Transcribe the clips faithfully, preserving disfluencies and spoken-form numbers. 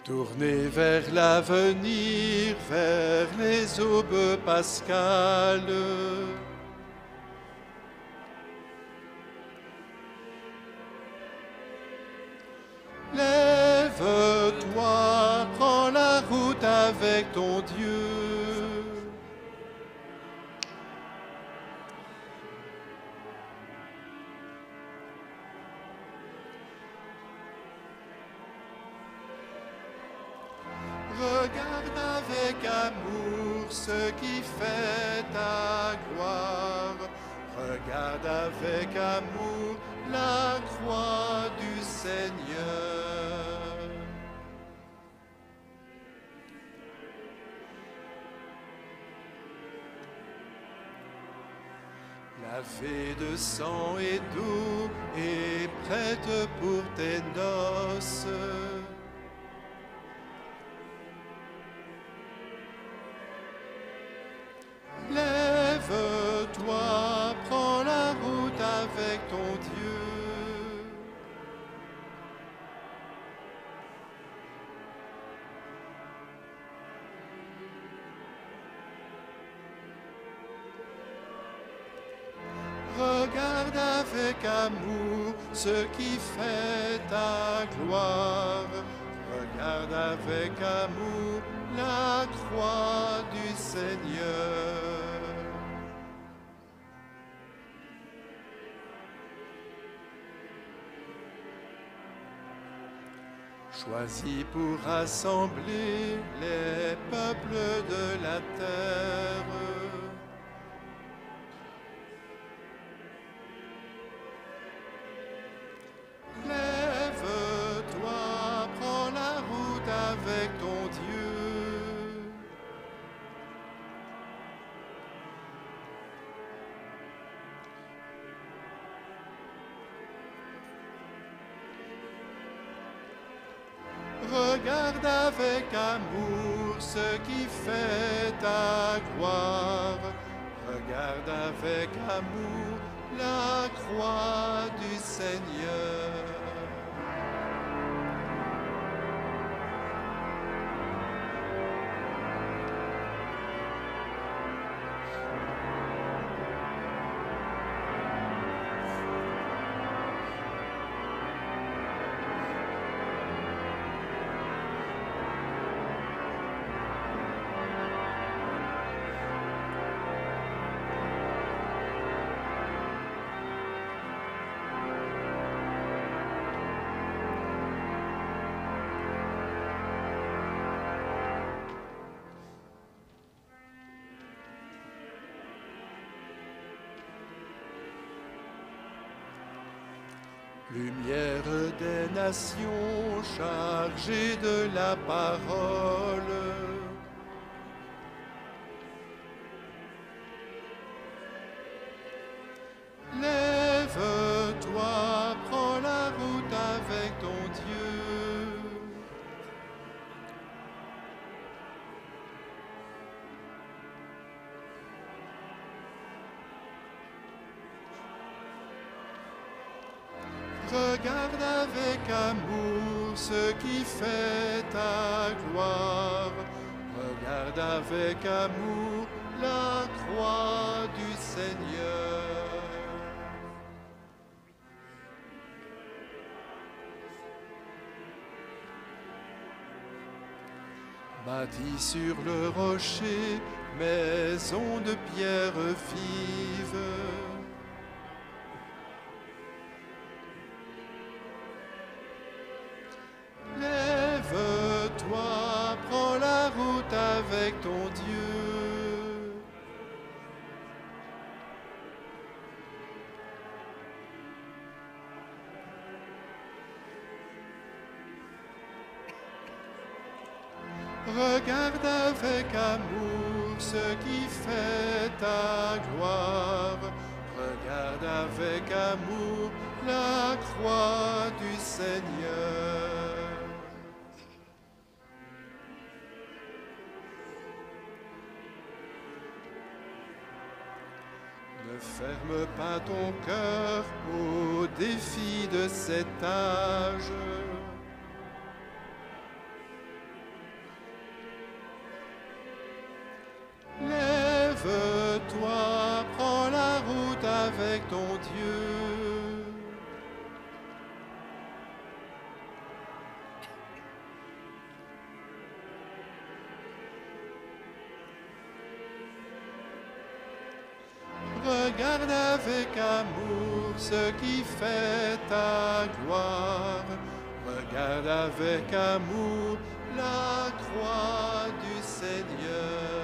Tournez vers l'avenir, vers les aubes pascales. Lève-toi, prends la route avec ton Dieu. Regarde avec amour ce qui fait ta gloire. Regarde avec amour la croix du Seigneur. Lavée de sang et d'eau et prête pour tes noces. Lève-toi, prends la route avec ton Dieu. Regarde avec amour ce qui fait ta gloire. Regarde avec amour la croix du Seigneur. Choisis pour rassembler les peuples de la terre. Lève-toi, prends la route avec ton Dieu. Regarde avec amour ce qui fait ta gloire. Regarde avec amour la croix du Seigneur. Lumière des nations, chargée de la parole. Lève-toi, prends la route avec ton Dieu. Regarde avec amour ce qui fait ta gloire. Regarde avec amour la croix du Seigneur. Bâtie sur le rocher, maison de pierre vive. Lève-toi, prends la route avec ton Dieu. Regarde avec amour ce qui fait ta gloire. Regarde avec amour la croix du Seigneur. Ne ferme pas ton cœur au défi de cet âge. avec ton Dieu. Regarde avec amour ce qui fait ta gloire. Regarde avec amour la croix du Seigneur.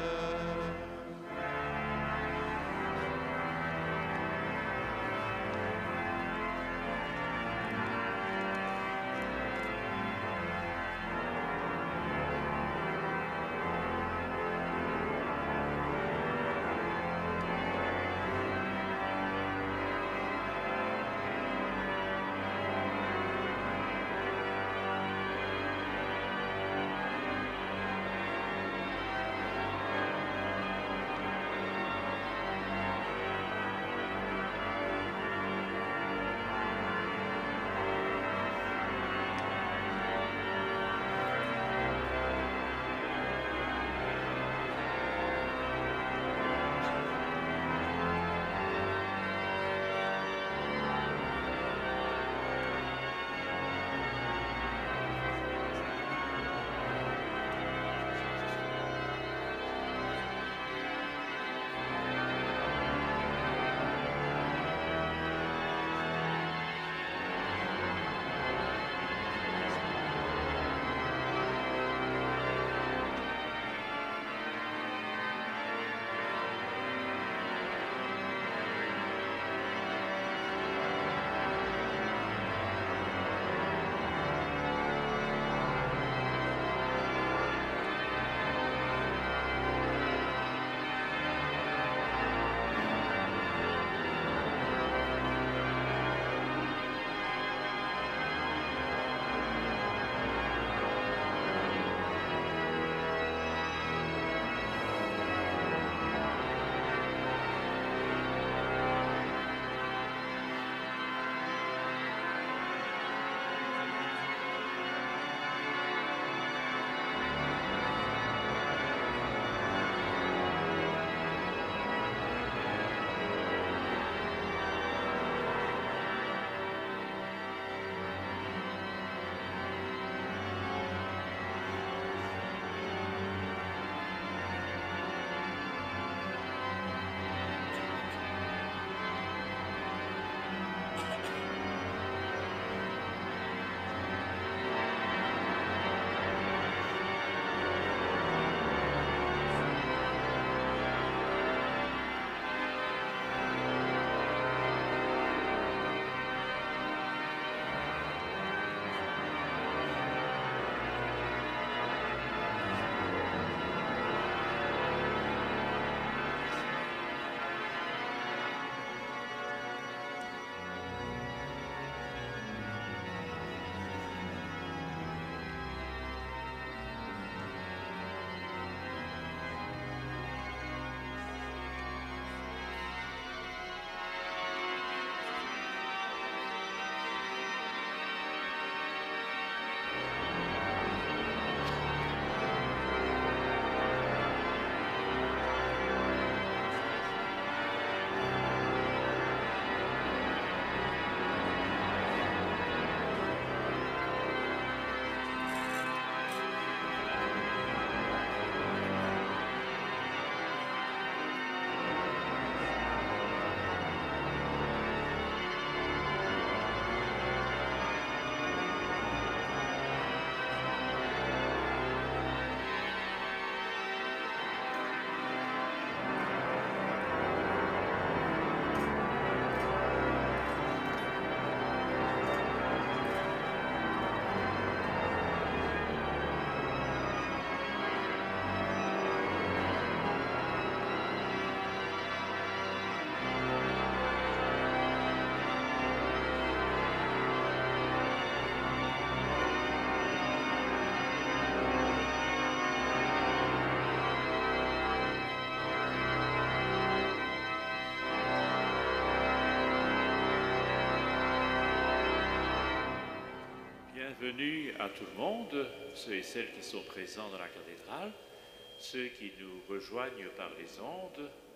Bienvenue à tout le monde, ceux et celles qui sont présents dans la cathédrale, ceux qui nous rejoignent par les ondes,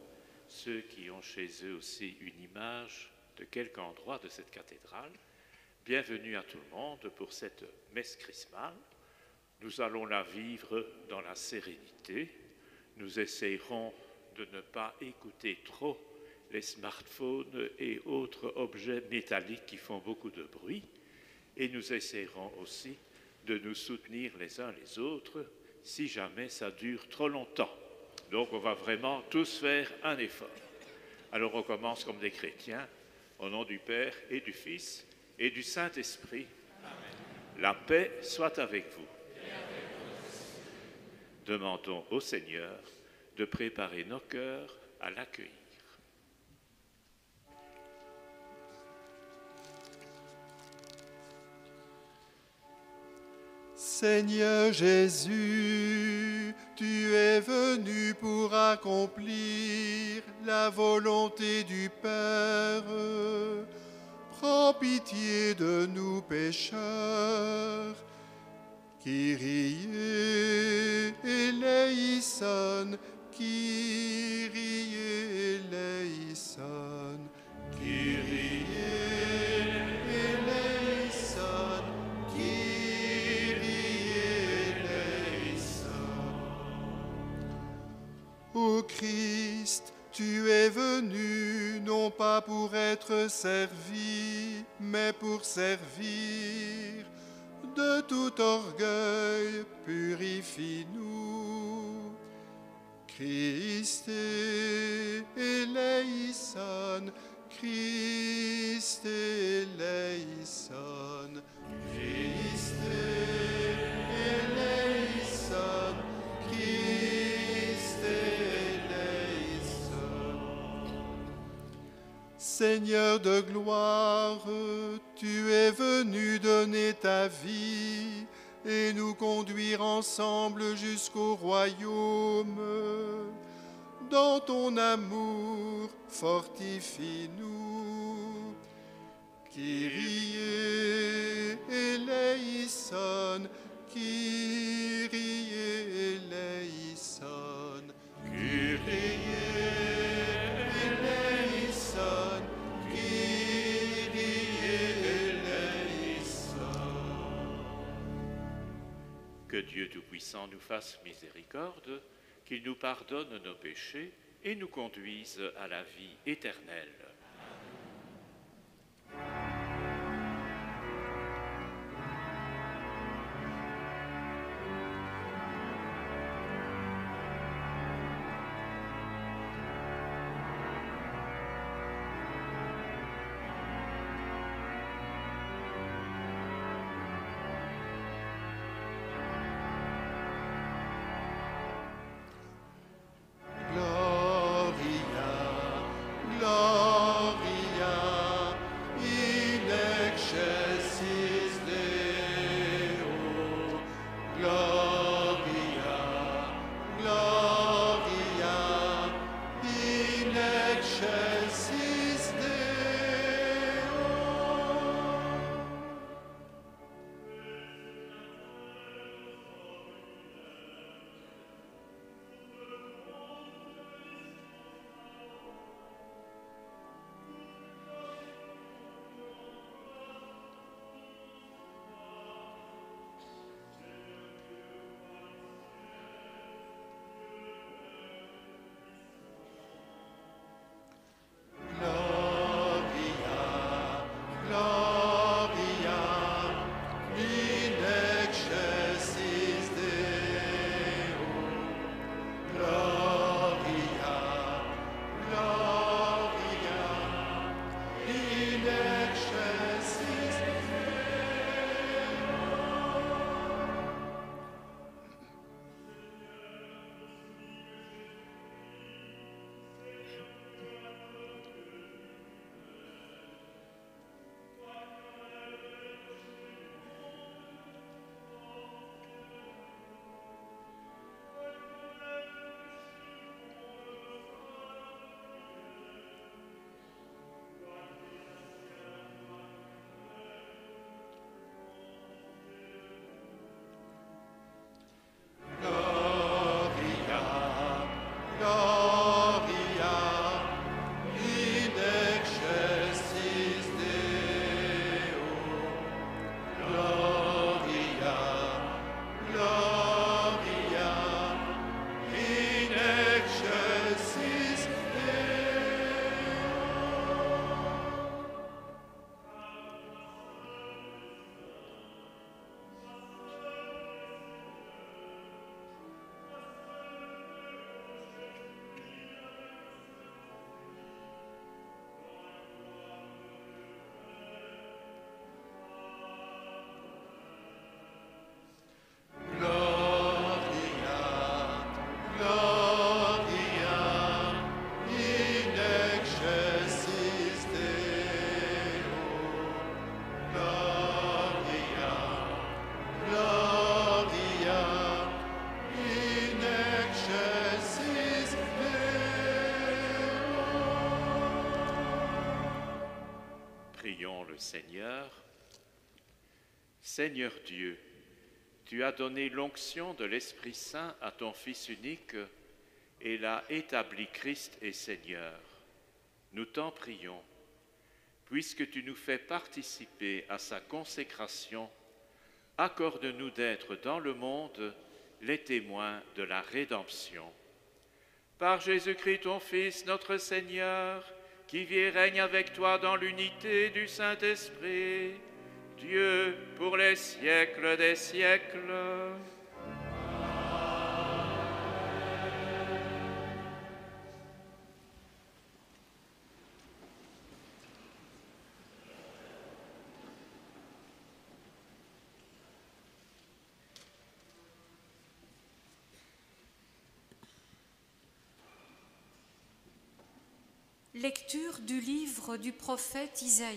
ceux qui ont chez eux aussi une image de quelque endroit de cette cathédrale. Bienvenue à tout le monde pour cette messe chrismale. Nous allons la vivre dans la sérénité. Nous essayerons de ne pas écouter trop les smartphones et autres objets métalliques qui font beaucoup de bruit. Et nous essayerons aussi de nous soutenir les uns les autres si jamais ça dure trop longtemps. Donc on va vraiment tous faire un effort. Alors on commence comme des chrétiens, au nom du Père et du Fils et du Saint-Esprit. Amen. La paix soit avec vous. Et avec vous. Demandons au Seigneur de préparer nos cœurs à l'accueillir. Seigneur Jésus, tu es venu pour accomplir la volonté du Père. Prends pitié de nous pécheurs. Kyrie eleison, Kyrie eleison, Kyrie eleison, Ô Christ, tu es venu non pas pour être servi, mais pour servir. De tout orgueil, purifie-nous. Christ eleison, Christ eleison, Christ eleison, Christ eleison. Seigneur de gloire, tu es venu donner ta vie et nous conduire ensemble jusqu'au royaume. Dans ton amour, fortifie-nous. Kyrie eleison, Kyrie eleison, Kyrie eleison, Kyrie eleison. Que Dieu Tout-Puissant nous fasse miséricorde, qu'il nous pardonne nos péchés et nous conduise à la vie éternelle. Gloria, Prions le Seigneur. Seigneur Dieu, tu as donné l'onction de l'Esprit Saint à ton Fils unique et l'as établi Christ et Seigneur. Nous t'en prions, puisque tu nous fais participer à sa consécration, accorde-nous d'être dans le monde les témoins de la rédemption. Par Jésus-Christ, ton Fils, notre Seigneur, qui vit et règne avec toi dans l'unité du Saint-Esprit, Dieu pour les siècles des siècles. Lecture du livre du prophète Isaïe.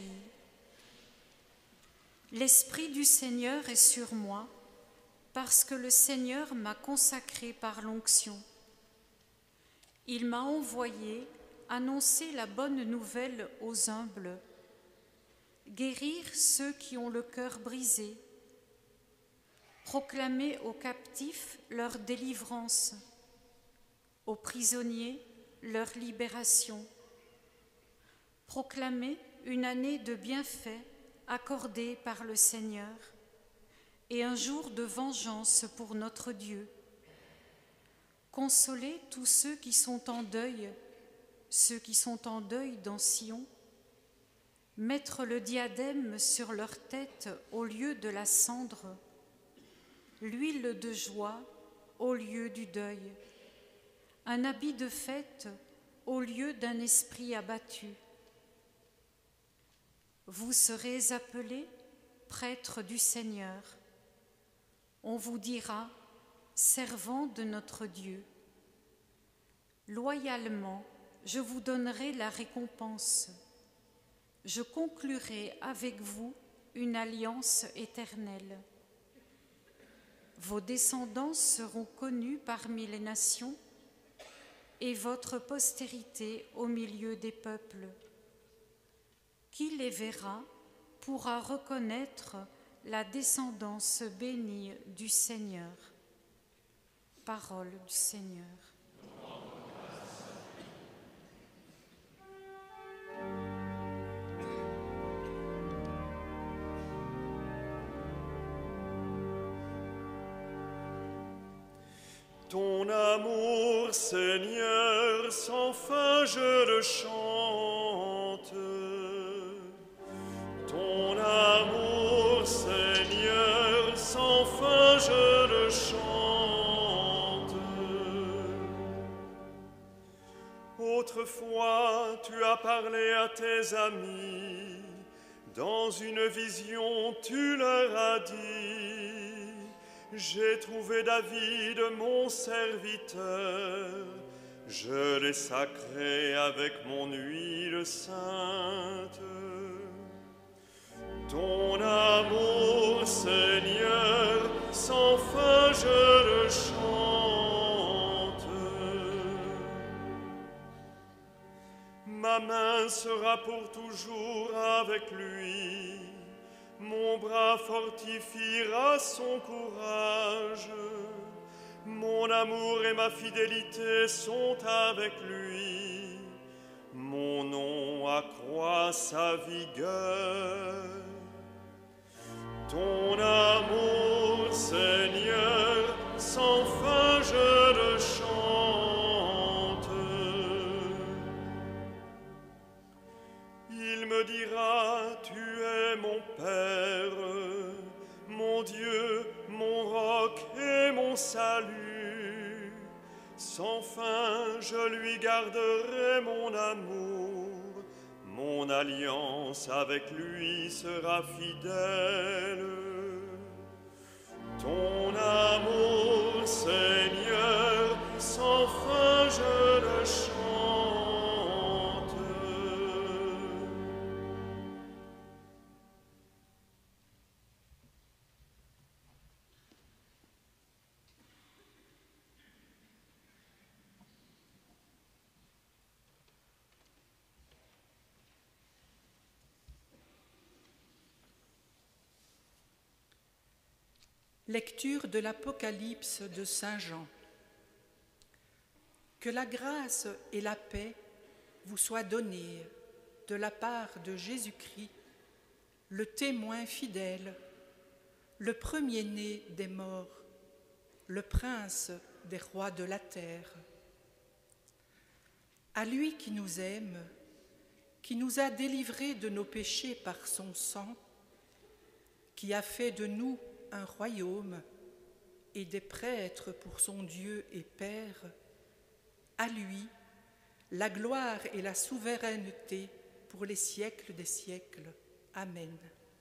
L'Esprit du Seigneur est sur moi, parce que le Seigneur m'a consacré par l'onction. Il m'a envoyé annoncer la bonne nouvelle aux humbles, guérir ceux qui ont le cœur brisé, proclamer aux captifs leur délivrance, aux prisonniers leur libération, proclamer une année de bienfaits accordée par le Seigneur et un jour de vengeance pour notre Dieu. Consoler tous ceux qui sont en deuil, ceux qui sont en deuil dans Sion, mettre le diadème sur leur tête au lieu de la cendre, l'huile de joie au lieu du deuil, un habit de fête au lieu d'un esprit abattu. Vous serez appelés prêtres du Seigneur. On vous dira, servants de notre Dieu. Loyalement, je vous donnerai la récompense. Je conclurai avec vous une alliance éternelle. Vos descendants seront connus parmi les nations et votre postérité au milieu des peuples. Qui les verra pourra reconnaître la descendance bénie du Seigneur. Parole du Seigneur. Ton amour, Seigneur, sans fin je le chante. Ton amour, Seigneur, sans fin je le chante. Autrefois, tu as parlé à tes amis, dans une vision tu leur as dit, j'ai trouvé David, mon serviteur, je l'ai sacré avec mon huile sainte. Ton amour, Seigneur, sans fin je le chante. Ma main sera pour toujours avec lui, mon bras fortifiera son courage, mon amour et ma fidélité sont avec lui, mon nom accroît sa vigueur. Ton amour, Seigneur, sans fin je le chante. Il me dira, tu es mon Père, mon Dieu, mon roc et mon salut. Sans fin je lui garderai mon amour. Mon alliance avec lui sera fidèle. Ton amour, Seigneur, sans fin je le chante. Lecture de l'Apocalypse de Saint Jean. Que la grâce et la paix vous soient données de la part de Jésus-Christ, le témoin fidèle, le premier-né des morts, le prince des rois de la terre. À lui qui nous aime, qui nous a délivrés de nos péchés par son sang, qui a fait de nous un royaume et des prêtres pour son Dieu et Père, à lui la gloire et la souveraineté pour les siècles des siècles. Amen.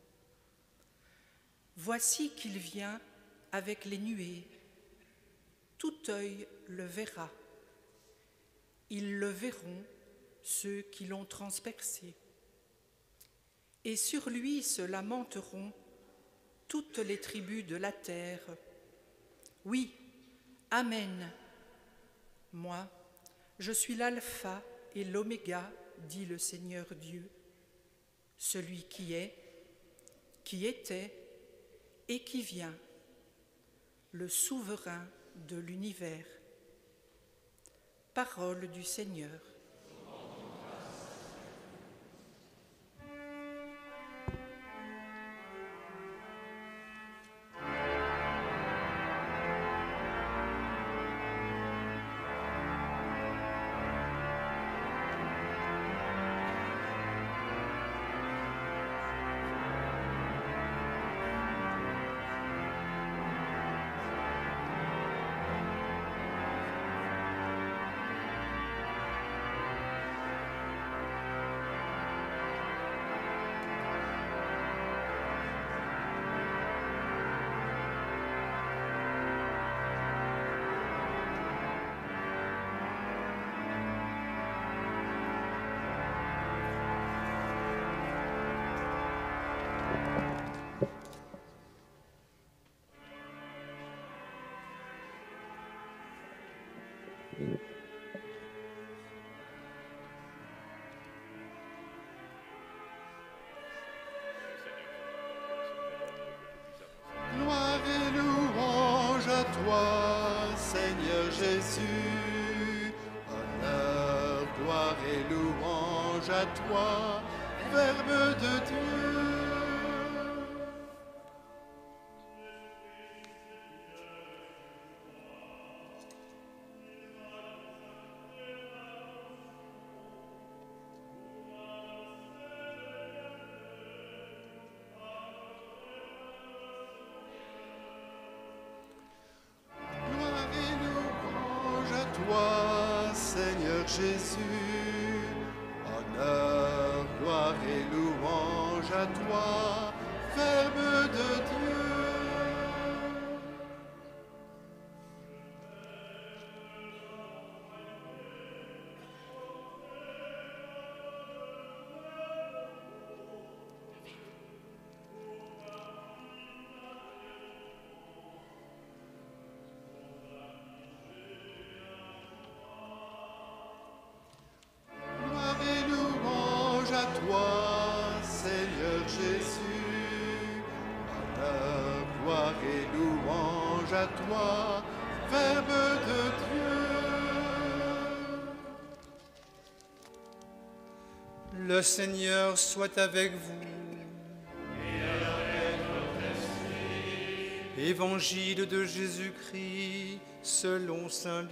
Voici qu'il vient avec les nuées. Tout œil le verra. Ils le verront, ceux qui l'ont transpercé. Et sur lui se lamenteront toutes les tribus de la terre. Oui, Amen. Moi, je suis l'alpha et l'oméga, dit le Seigneur Dieu, celui qui est, qui était et qui vient, le souverain de l'univers. Parole du Seigneur. Gloire et louange à toi, Seigneur Jésus. Honneur, gloire et louange à toi, Verbe de Dieu. Toi, Seigneur Jésus, honneur, gloire et louange à toi, Verbe de Dieu. Toi, Seigneur Jésus, honneur, gloire et louange à toi, Verbe de Dieu. Le Seigneur soit avec vous. Et avec votre esprit. Évangile de Jésus-Christ selon saint Luc.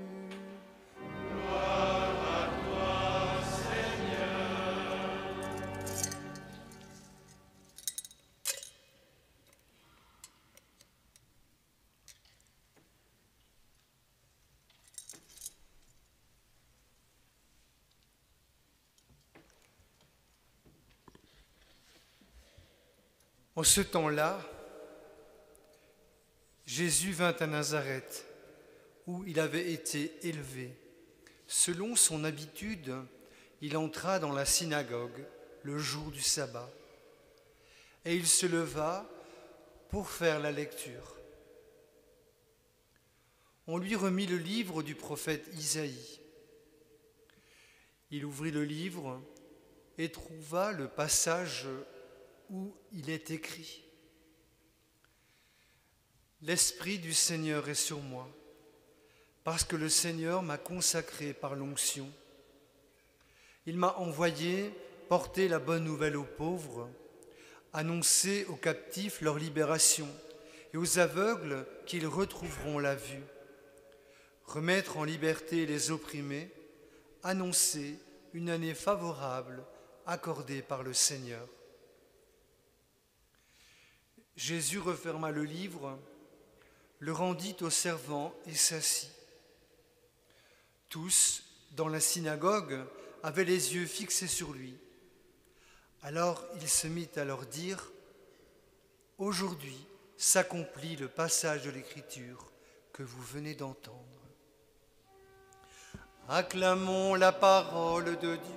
En ce temps-là, Jésus vint à Nazareth, où il avait été élevé. Selon son habitude, il entra dans la synagogue le jour du sabbat, et il se leva pour faire la lecture. On lui remit le livre du prophète Isaïe. Il ouvrit le livre et trouva le passage où il est écrit: L'Esprit du Seigneur est sur moi, parce que le Seigneur m'a consacré par l'onction. Il m'a envoyé porter la bonne nouvelle aux pauvres, annoncer aux captifs leur libération et aux aveugles qu'ils retrouveront la vue, remettre en liberté les opprimés, annoncer une année favorable accordée par le Seigneur. Jésus referma le livre, le rendit aux servants et s'assit. Tous, dans la synagogue, avaient les yeux fixés sur lui. Alors il se mit à leur dire : « Aujourd'hui s'accomplit le passage de l'Écriture que vous venez d'entendre. » Acclamons la parole de Dieu.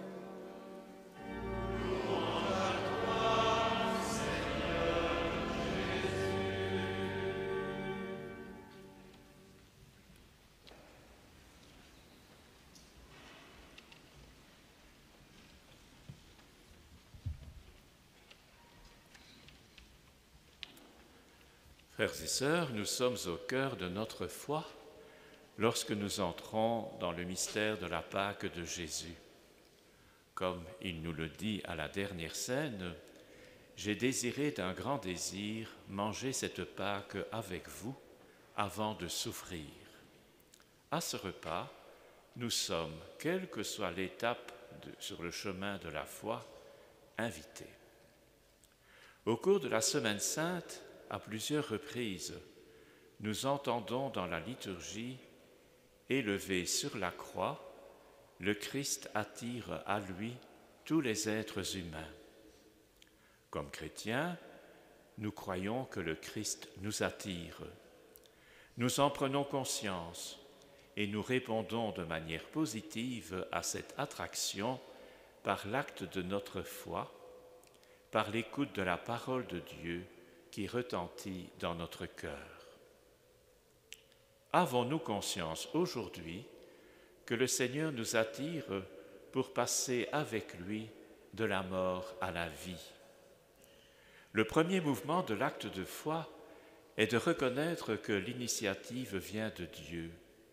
Frères et sœurs, nous sommes au cœur de notre foi lorsque nous entrons dans le mystère de la Pâque de Jésus. Comme il nous le dit à la dernière scène, « J'ai désiré d'un grand désir manger cette Pâque avec vous avant de souffrir. » À ce repas, nous sommes, quelle que soit l'étape de, sur le chemin de la foi, invités. Au cours de la Semaine sainte, à plusieurs reprises, nous entendons dans la liturgie « Élevé sur la croix, le Christ attire à lui tous les êtres humains. » Comme chrétiens, nous croyons que le Christ nous attire. Nous en prenons conscience et nous répondons de manière positive à cette attraction par l'acte de notre foi, par l'écoute de la parole de Dieu qui retentit dans notre cœur. Avons-nous conscience aujourd'hui que le Seigneur nous attire pour passer avec lui de la mort à la vie? Le premier mouvement de l'acte de foi est de reconnaître que l'initiative vient de Dieu.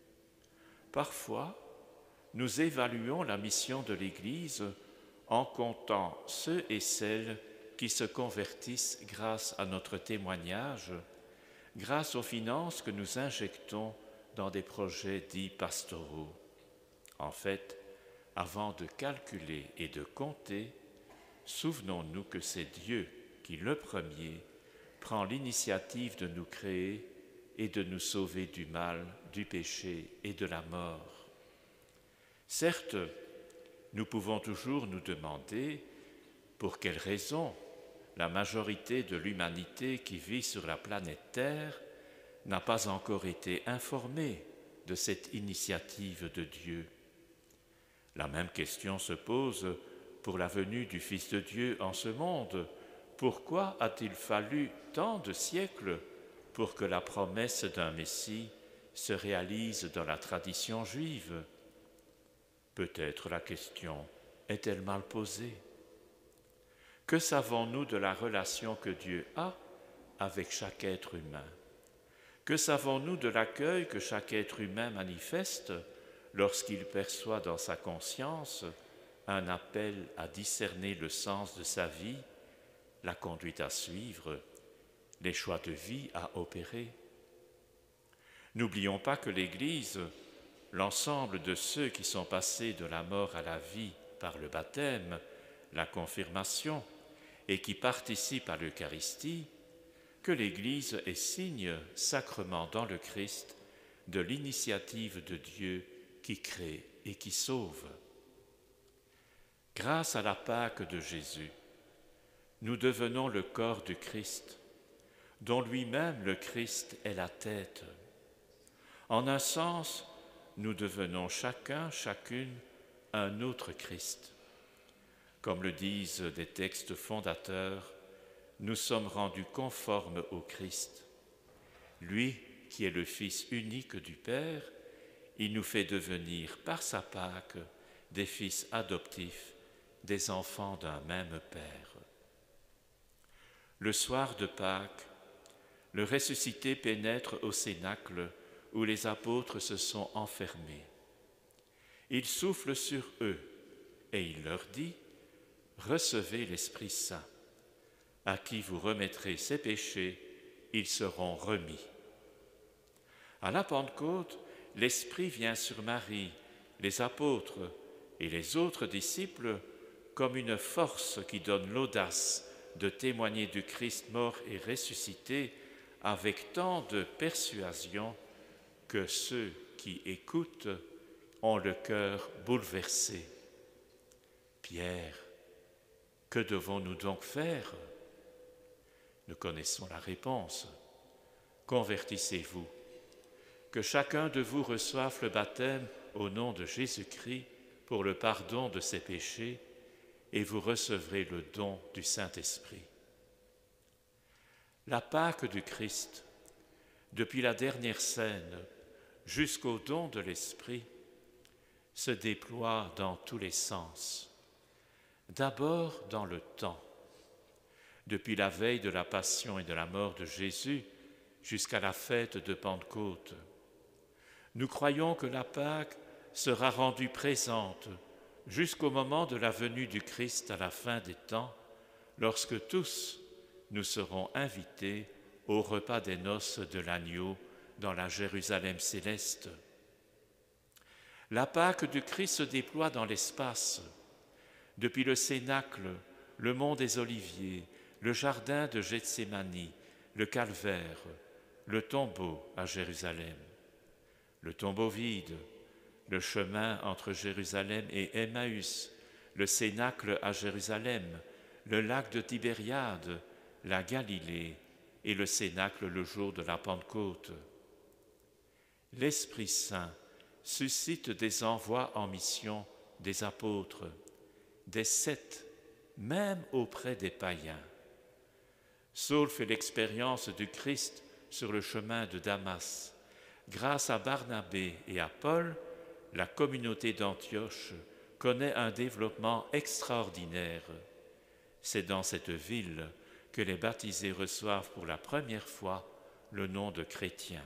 Parfois, nous évaluons la mission de l'Église en comptant ceux et celles qui se convertissent grâce à notre témoignage, grâce aux finances que nous injectons dans des projets dits pastoraux. En fait, avant de calculer et de compter, souvenons-nous que c'est Dieu qui, le premier, prend l'initiative de nous créer et de nous sauver du mal, du péché et de la mort. Certes, nous pouvons toujours nous demander pour quelles raisons la majorité de l'humanité qui vit sur la planète Terre n'a pas encore été informée de cette initiative de Dieu. La même question se pose pour la venue du Fils de Dieu en ce monde. Pourquoi a-t-il fallu tant de siècles pour que la promesse d'un Messie se réalise dans la tradition juive? Peut-être la question est-elle mal posée? Que savons-nous de la relation que Dieu a avec chaque être humain? Que savons-nous de l'accueil que chaque être humain manifeste lorsqu'il perçoit dans sa conscience un appel à discerner le sens de sa vie, la conduite à suivre, les choix de vie à opérer? N'oublions pas que l'Église, l'ensemble de ceux qui sont passés de la mort à la vie par le baptême, la confirmation, et qui participent à l'Eucharistie, que l'Église est signe sacrement dans le Christ de l'initiative de Dieu qui crée et qui sauve. Grâce à la Pâque de Jésus, nous devenons le corps du Christ, dont lui-même le Christ est la tête. En un sens, nous devenons chacun, chacune, un autre Christ. Comme le disent des textes fondateurs, nous sommes rendus conformes au Christ. Lui, qui est le Fils unique du Père, il nous fait devenir par sa Pâque des fils adoptifs, des enfants d'un même Père. Le soir de Pâques, le ressuscité pénètre au cénacle où les apôtres se sont enfermés. Il souffle sur eux et il leur dit « Recevez l'Esprit Saint. À qui vous remettrez ses péchés, ils seront remis. » À la Pentecôte, l'Esprit vient sur Marie, les apôtres et les autres disciples comme une force qui donne l'audace de témoigner du Christ mort et ressuscité avec tant de persuasion que ceux qui écoutent ont le cœur bouleversé. Pierre, que devons-nous donc faire? Nous connaissons la réponse. Convertissez-vous. Que chacun de vous reçoive le baptême au nom de Jésus-Christ pour le pardon de ses péchés, et vous recevrez le don du Saint-Esprit. La Pâque du Christ, depuis la dernière scène jusqu'au don de l'Esprit, se déploie dans tous les sens. D'abord dans le temps, depuis la veille de la Passion et de la mort de Jésus jusqu'à la fête de Pentecôte. Nous croyons que la Pâque sera rendue présente jusqu'au moment de la venue du Christ à la fin des temps, lorsque tous nous serons invités au repas des noces de l'agneau dans la Jérusalem céleste. La Pâque du Christ se déploie dans l'espace, depuis le cénacle, le mont des Oliviers, le jardin de Gethsémani, le calvaire, le tombeau à Jérusalem, le tombeau vide, le chemin entre Jérusalem et Emmaüs, le cénacle à Jérusalem, le lac de Tibériade, la Galilée et le cénacle le jour de la Pentecôte. L'Esprit Saint suscite des envois en mission des apôtres, des sept, même auprès des païens. Saul fait l'expérience du Christ sur le chemin de Damas. Grâce à Barnabé et à Paul, la communauté d'Antioche connaît un développement extraordinaire. C'est dans cette ville que les baptisés reçoivent pour la première fois le nom de chrétiens.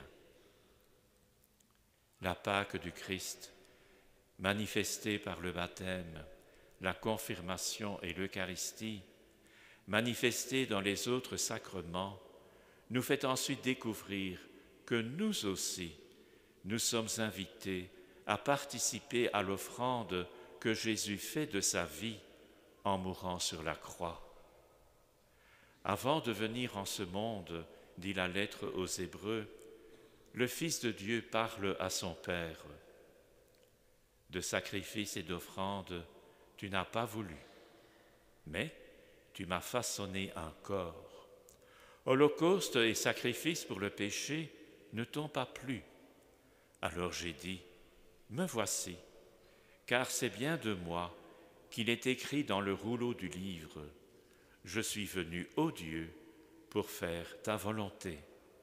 La Pâque du Christ, manifestée par le baptême, la confirmation et l'Eucharistie, manifestée dans les autres sacrements, nous fait ensuite découvrir que nous aussi, nous sommes invités à participer à l'offrande que Jésus fait de sa vie en mourant sur la croix. Avant de venir en ce monde, dit la lettre aux Hébreux, le Fils de Dieu parle à son Père. De sacrifices et d'offrandes, tu n'as pas voulu, mais tu m'as façonné un corps. Holocauste et sacrifice pour le péché ne t'ont pas plu. Alors j'ai dit, me voici, car c'est bien de moi qu'il est écrit dans le rouleau du livre. Je suis venu, ô Dieu, pour faire ta volonté.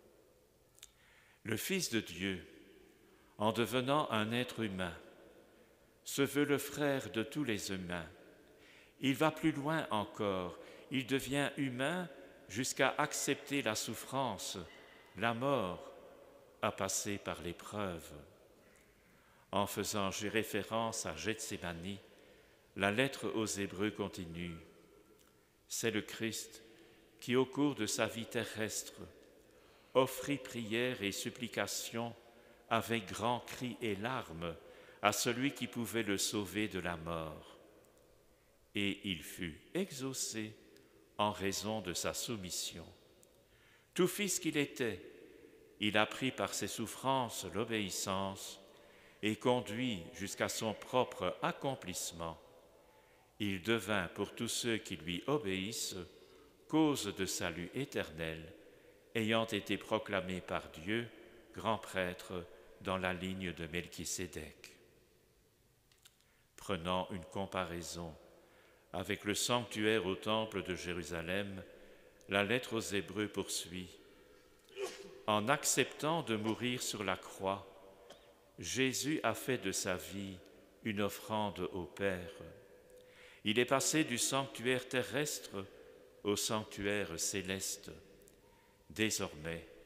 Le Fils de Dieu, en devenant un être humain, se veut le frère de tous les humains. Il va plus loin encore, il devient humain jusqu'à accepter la souffrance, la mort, à passer par l'épreuve. En faisant référence à Gethsémani, la lettre aux Hébreux continue. C'est le Christ qui, au cours de sa vie terrestre, offrit prières et supplications avec grands cris et larmes à celui qui pouvait le sauver de la mort. Et il fut exaucé en raison de sa soumission. Tout fils qu'il était, il apprit par ses souffrances l'obéissance et conduit jusqu'à son propre accomplissement. Il devint pour tous ceux qui lui obéissent cause de salut éternel, ayant été proclamé par Dieu grand prêtre dans la ligne de Melchisédek. Prenant une comparaison avec le sanctuaire au temple de Jérusalem, la lettre aux Hébreux poursuit. En acceptant de mourir sur la croix, Jésus a fait de sa vie une offrande au Père. Il est passé du sanctuaire terrestre au sanctuaire céleste. Désormais,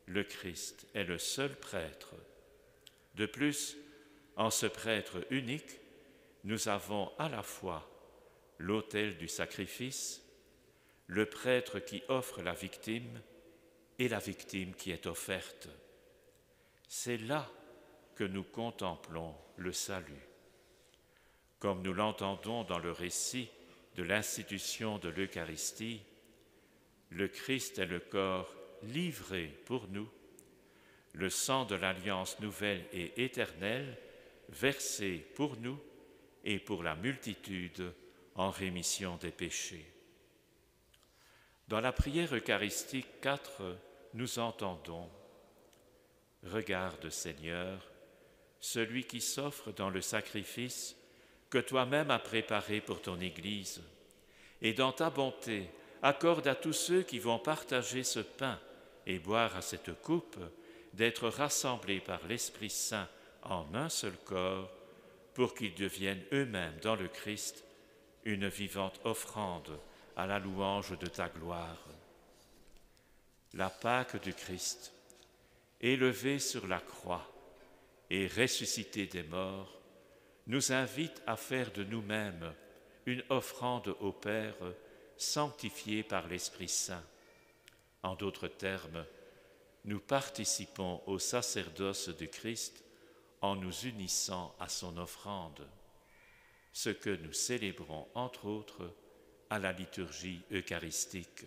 le Christ est le seul prêtre. De plus, en ce prêtre unique, nous avons à la fois l'autel du sacrifice, le prêtre qui offre la victime et la victime qui est offerte. C'est là que nous contemplons le salut. Comme nous l'entendons dans le récit de l'institution de l'Eucharistie, le Christ est le corps livré pour nous, le sang de l'alliance nouvelle et éternelle versé pour nous et pour la multitude en rémission des péchés. Dans la prière eucharistique quatre, nous entendons « Regarde, Seigneur, celui qui s'offre dans le sacrifice que toi-même as préparé pour ton Église, et dans ta bonté, accorde à tous ceux qui vont partager ce pain et boire à cette coupe d'être rassemblés par l'Esprit Saint en un seul corps, pour qu'ils deviennent eux-mêmes dans le Christ une vivante offrande à la louange de ta gloire. » La Pâque du Christ, élevé sur la croix et ressuscité des morts, nous invite à faire de nous-mêmes une offrande au Père sanctifiée par l'Esprit Saint. En d'autres termes, nous participons au sacerdoce du Christ en nous unissant à son offrande, ce que nous célébrons entre autres à la liturgie eucharistique.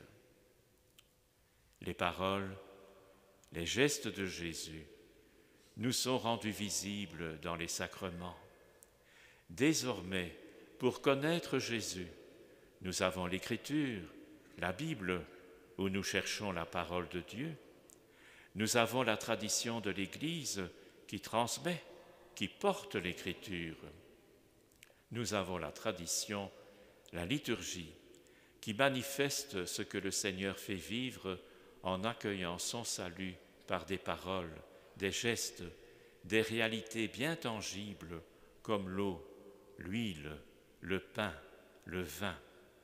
Les paroles, les gestes de Jésus nous sont rendus visibles dans les sacrements. Désormais, pour connaître Jésus, nous avons l'Écriture, la Bible, où nous cherchons la parole de Dieu. Nous avons la tradition de l'Église qui transmet, qui porte l'Écriture. Nous avons la tradition, la liturgie, qui manifeste ce que le Seigneur fait vivre en accueillant son salut par des paroles, des gestes, des réalités bien tangibles comme l'eau, l'huile, le pain, le vin.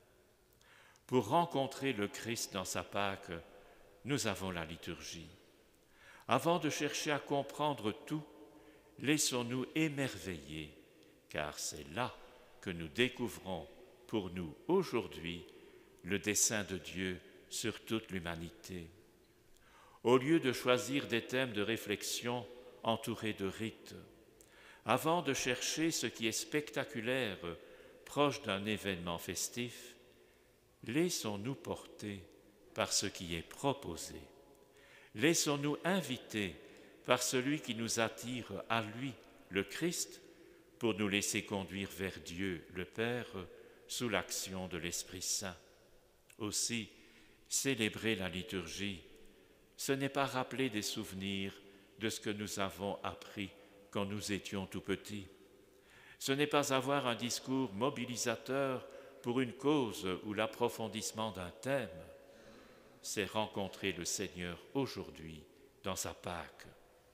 Pour rencontrer le Christ dans sa Pâque, nous avons la liturgie. Avant de chercher à comprendre tout, laissons-nous émerveiller, car c'est là que nous découvrons pour nous aujourd'hui le dessein de Dieu sur toute l'humanité. Au lieu de choisir des thèmes de réflexion entourés de rites, avant de chercher ce qui est spectaculaire, proche d'un événement festif, laissons-nous porter par ce qui est proposé. Laissons-nous inviter par celui qui nous attire à lui, le Christ, pour nous laisser conduire vers Dieu, le Père, sous l'action de l'Esprit Saint. Aussi, célébrer la liturgie, ce n'est pas rappeler des souvenirs de ce que nous avons appris quand nous étions tout petits. Ce n'est pas avoir un discours mobilisateur pour une cause ou l'approfondissement d'un thème. C'est rencontrer le Seigneur aujourd'hui dans sa Pâque.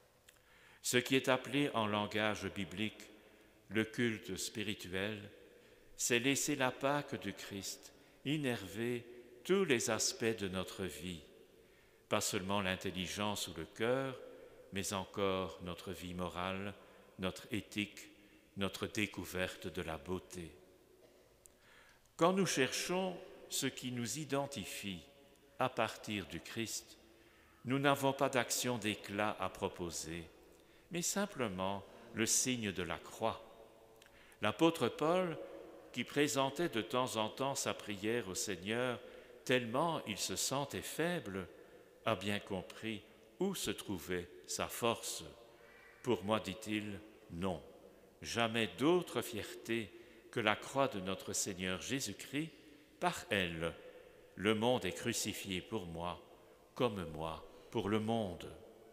Ce qui est appelé en langage biblique le culte spirituel, c'est laisser la Pâque du Christ innerver tous les aspects de notre vie, pas seulement l'intelligence ou le cœur, mais encore notre vie morale, notre éthique, notre découverte de la beauté. Quand nous cherchons ce qui nous identifie à partir du Christ, nous n'avons pas d'action d'éclat à proposer, mais simplement le signe de la croix. L'apôtre Paul, qui présentait de temps en temps sa prière au Seigneur, tellement il se sentait faible, a bien compris où se trouvait sa force. Pour moi, dit-il, non, jamais d'autre fierté que la croix de notre Seigneur Jésus-Christ. Par elle, le monde est crucifié pour moi, comme moi pour le monde.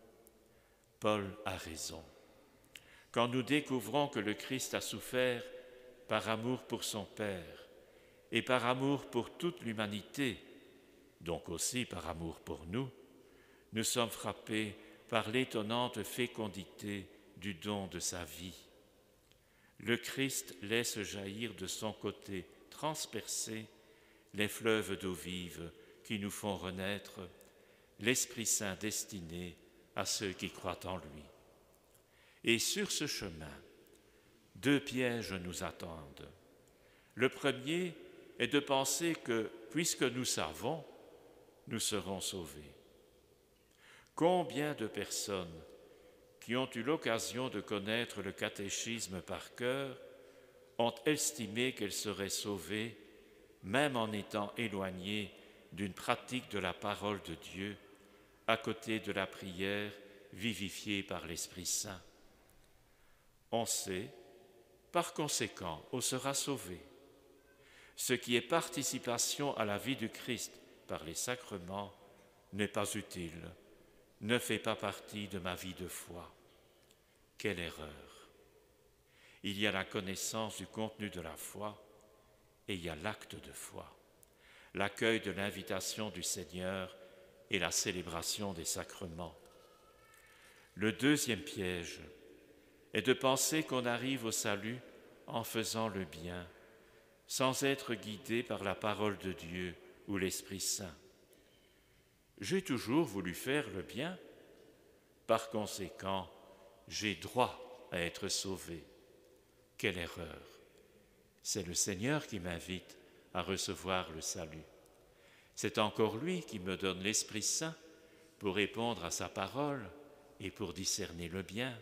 Paul a raison. Quand nous découvrons que le Christ a souffert par amour pour son Père et par amour pour toute l'humanité, donc aussi par amour pour nous, nous sommes frappés par l'étonnante fécondité du don de sa vie. Le Christ laisse jaillir de son côté transpercé les fleuves d'eau vive qui nous font renaître, l'Esprit Saint destiné à ceux qui croient en lui. Et sur ce chemin, deux pièges nous attendent. Le premier est de penser que, puisque nous savons, nous serons sauvés. Combien de personnes qui ont eu l'occasion de connaître le catéchisme par cœur ont estimé qu'elles seraient sauvées, même en étant éloignées d'une pratique de la parole de Dieu, à côté de la prière vivifiée par l'Esprit Saint. On sait, par conséquent, on sera sauvé. Ce qui est participation à la vie du Christ par les sacrements n'est pas utile, ne fait pas partie de ma vie de foi. Quelle erreur! Il y a la connaissance du contenu de la foi et il y a l'acte de foi, l'accueil de l'invitation du Seigneur et la célébration des sacrements. Le deuxième piège est de penser qu'on arrive au salut en faisant le bien, sans être guidé par la parole de Dieu ou l'Esprit Saint. J'ai toujours voulu faire le bien, par conséquent, j'ai droit à être sauvé. Quelle erreur! C'est le Seigneur qui m'invite à recevoir le salut. C'est encore lui qui me donne l'Esprit Saint pour répondre à sa parole et pour discerner le bien.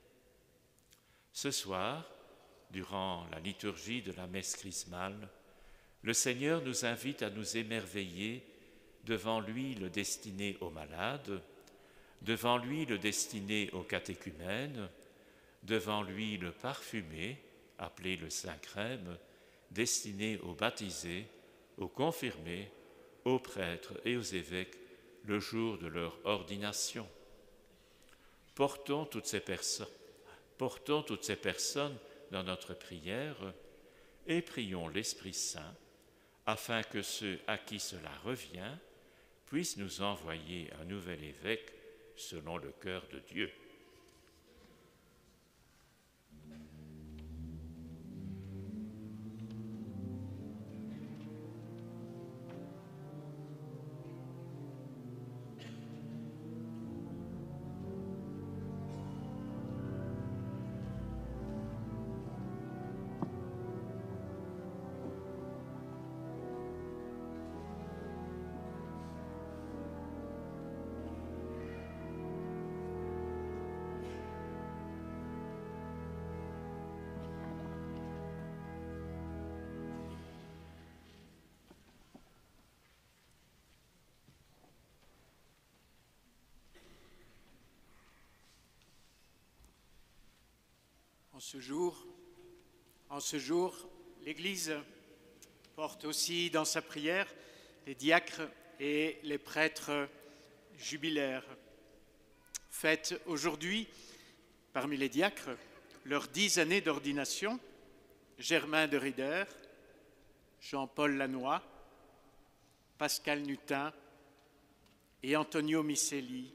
Ce soir, durant la liturgie de la messe chrismale, le Seigneur nous invite à nous émerveiller devant lui le destiné aux malades, devant lui le destiné aux catéchumènes, devant lui le parfumé, appelé le Saint-Crème, destiné aux baptisés, aux confirmés, aux prêtres et aux évêques le jour de leur ordination. Portons toutes ces personnes, portons toutes ces personnes dans notre prière et prions l'Esprit Saint afin que ceux à qui cela revient puissent nous envoyer un nouvel évêque selon le cœur de Dieu. En ce jour, en ce jour, l'Église porte aussi dans sa prière les diacres et les prêtres jubilaires. Fête aujourd'hui, parmi les diacres, leurs dix années d'ordination, Germain de Rieder, Jean-Paul Lannoy, Pascal Nutin et Antonio Micelli.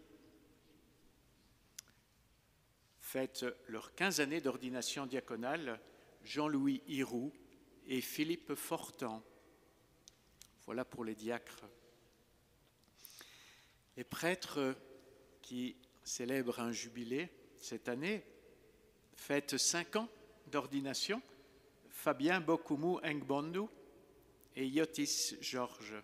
Fêtent leurs quinze années d'ordination diaconale, Jean-Louis Hiroux et Philippe Fortan. Voilà pour les diacres. Les prêtres qui célèbrent un jubilé cette année fêtent cinq ans d'ordination, Fabien Bokumu Engbondu et Yotis Georges.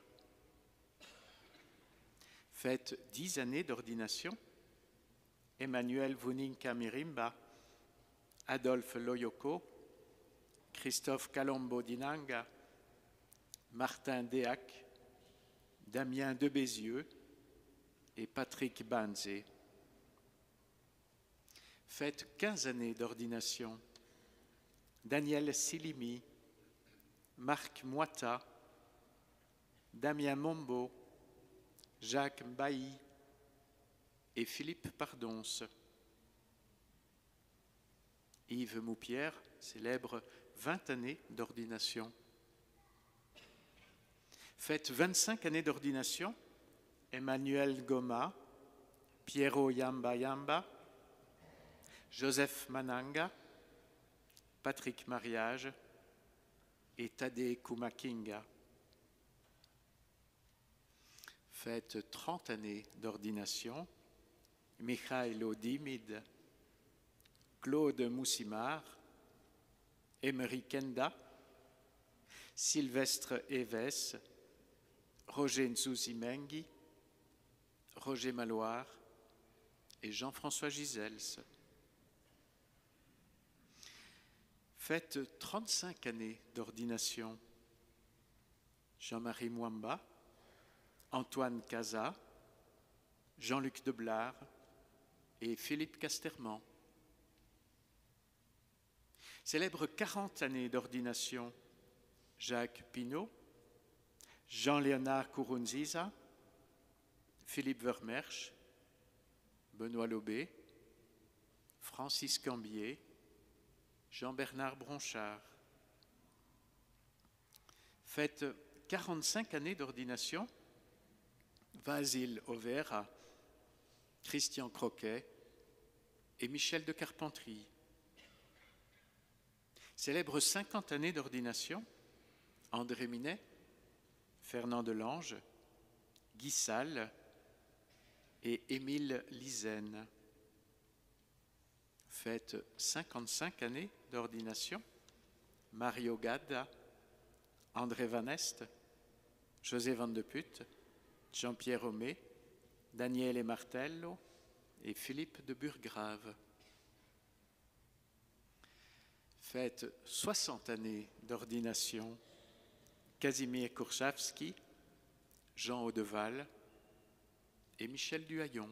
Fêtent dix années d'ordination, Emmanuel Vuninka Mirimba, Adolphe Loyoko, Christophe Calombo Dinanga, Martin Déac, Damien de Bézieux et Patrick Banzé. Fête quinze années d'ordination, Daniel Silimi, Marc Moita, Damien Mombo, Jacques Bailly et Philippe Pardonce. Yves Moupierre célèbre vingt années d'ordination. Fête vingt-cinq années d'ordination, Emmanuel Goma, Piero Yamba Yamba, Joseph Mananga, Patrick Mariage et Tadé Kumakinga. fête trente années d'ordination, Mikhailo Dimid, Claude Moussimard, Emery Kenda, Sylvestre Eves, Roger Nzouzi Mengi, Roger Maloir et Jean-François Gisels. Fête trente-cinq années d'ordination, Jean-Marie Mwamba, Antoine Caza, Jean-Luc Deblard et Philippe Casterman. Célèbre quarante années d'ordination, Jacques Pinault, Jean-Léonard Kourounziza, Philippe Vermersch, Benoît Lobé, Francis Cambier, Jean-Bernard Bronchard. Fête quarante-cinq années d'ordination, Vasile Overa, Christian Croquet et Michel de Carpentry. Célèbre cinquante années d'ordination, André Minet, Fernand Delange, Guy Sall et Émile Lizen. Fête cinquante-cinq années d'ordination, Mario Gadda, André Van Est, José Van de Putte, Jean-Pierre Homé, Daniele Martello et Philippe de Burgrave. Fête soixante années d'ordination, Casimir Kourchavski, Jean Audeval et Michel Duhaillon.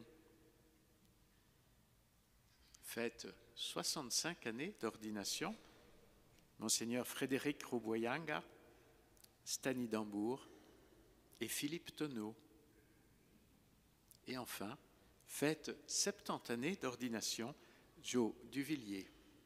Fête soixante-cinq années d'ordination, Monseigneur Frédéric Rouboyanga, Stani Dambourg et Philippe Tonneau. Et enfin, fête soixante-dix années d'ordination, Joe Duvillier.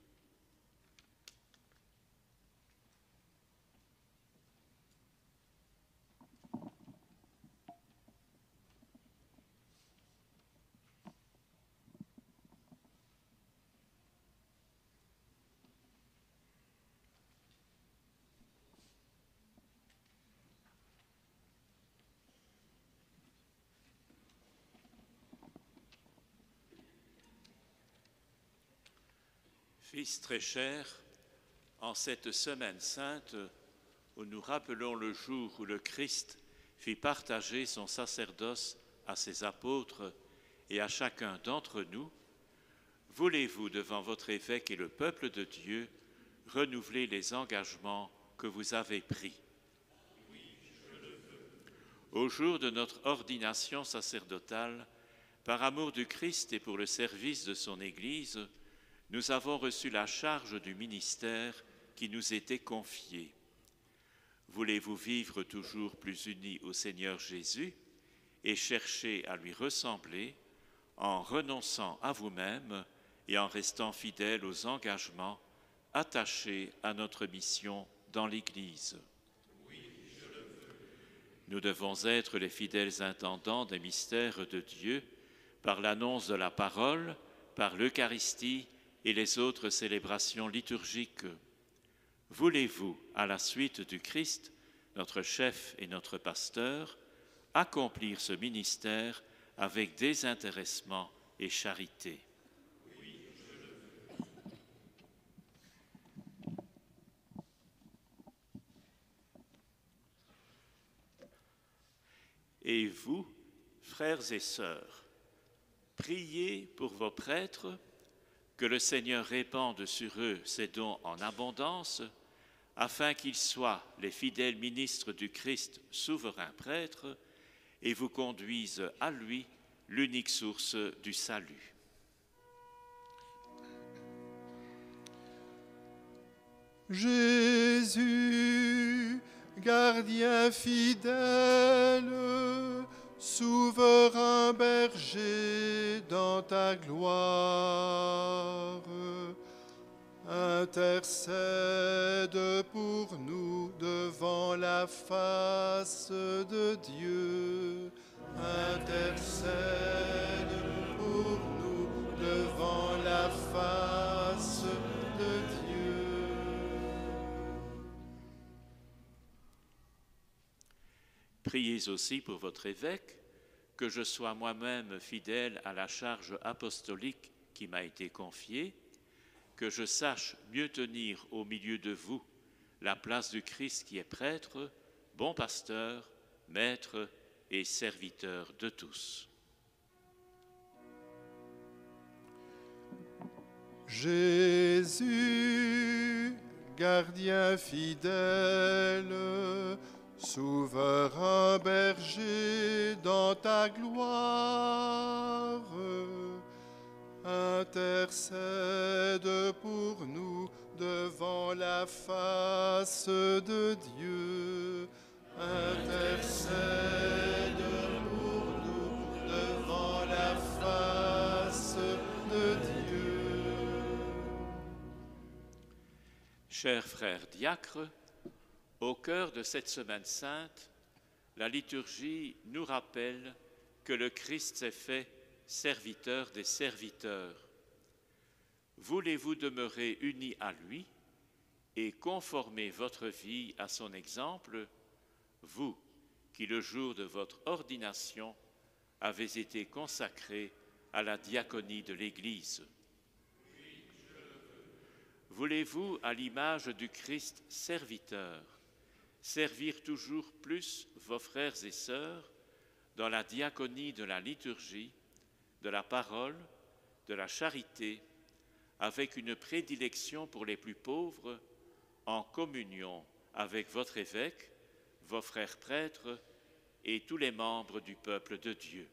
Fils très cher, en cette semaine sainte où nous rappelons le jour où le Christ fit partager son sacerdoce à ses apôtres et à chacun d'entre nous, voulez-vous devant votre évêque et le peuple de Dieu renouveler les engagements que vous avez pris? Oui, je le veux. Au jour de notre ordination sacerdotale, par amour du Christ et pour le service de son Église, nous avons reçu la charge du ministère qui nous était confié. Voulez-vous vivre toujours plus unis au Seigneur Jésus et chercher à lui ressembler en renonçant à vous-même et en restant fidèles aux engagements attachés à notre mission dans l'Église? Oui, je le veux. Nous devons être les fidèles intendants des mystères de Dieu par l'annonce de la parole, par l'Eucharistie et les autres célébrations liturgiques. Voulez-vous, à la suite du Christ, notre chef et notre pasteur, accomplir ce ministère avec désintéressement et charité? Oui, je le veux. Et vous, frères et sœurs, priez pour vos prêtres, que le Seigneur répande sur eux ses dons en abondance, afin qu'ils soient les fidèles ministres du Christ souverain prêtre et vous conduisent à lui, l'unique source du salut. Jésus, gardien fidèle, souverain berger dans ta gloire, intercède pour nous devant la face de Dieu. Intercède pour nous devant la face de Dieu. Priez aussi pour votre évêque, que je sois moi-même fidèle à la charge apostolique qui m'a été confiée, que je sache mieux tenir au milieu de vous la place du Christ qui est prêtre, bon pasteur, maître et serviteur de tous. Jésus, gardien fidèle, souverain berger dans ta gloire, intercède pour nous devant la face de Dieu. Intercède pour nous devant la face de Dieu. Chers frères diacres, au cœur de cette semaine sainte, la liturgie nous rappelle que le Christ s'est fait serviteur des serviteurs. Voulez-vous demeurer unis à lui et conformer votre vie à son exemple, vous qui, le jour de votre ordination, avez été consacrés à la diaconie de l'Église? Voulez-vous, à l'image du Christ serviteur, servir toujours plus vos frères et sœurs dans la diaconie de la liturgie, de la parole, de la charité, avec une prédilection pour les plus pauvres, en communion avec votre évêque, vos frères prêtres et tous les membres du peuple de Dieu?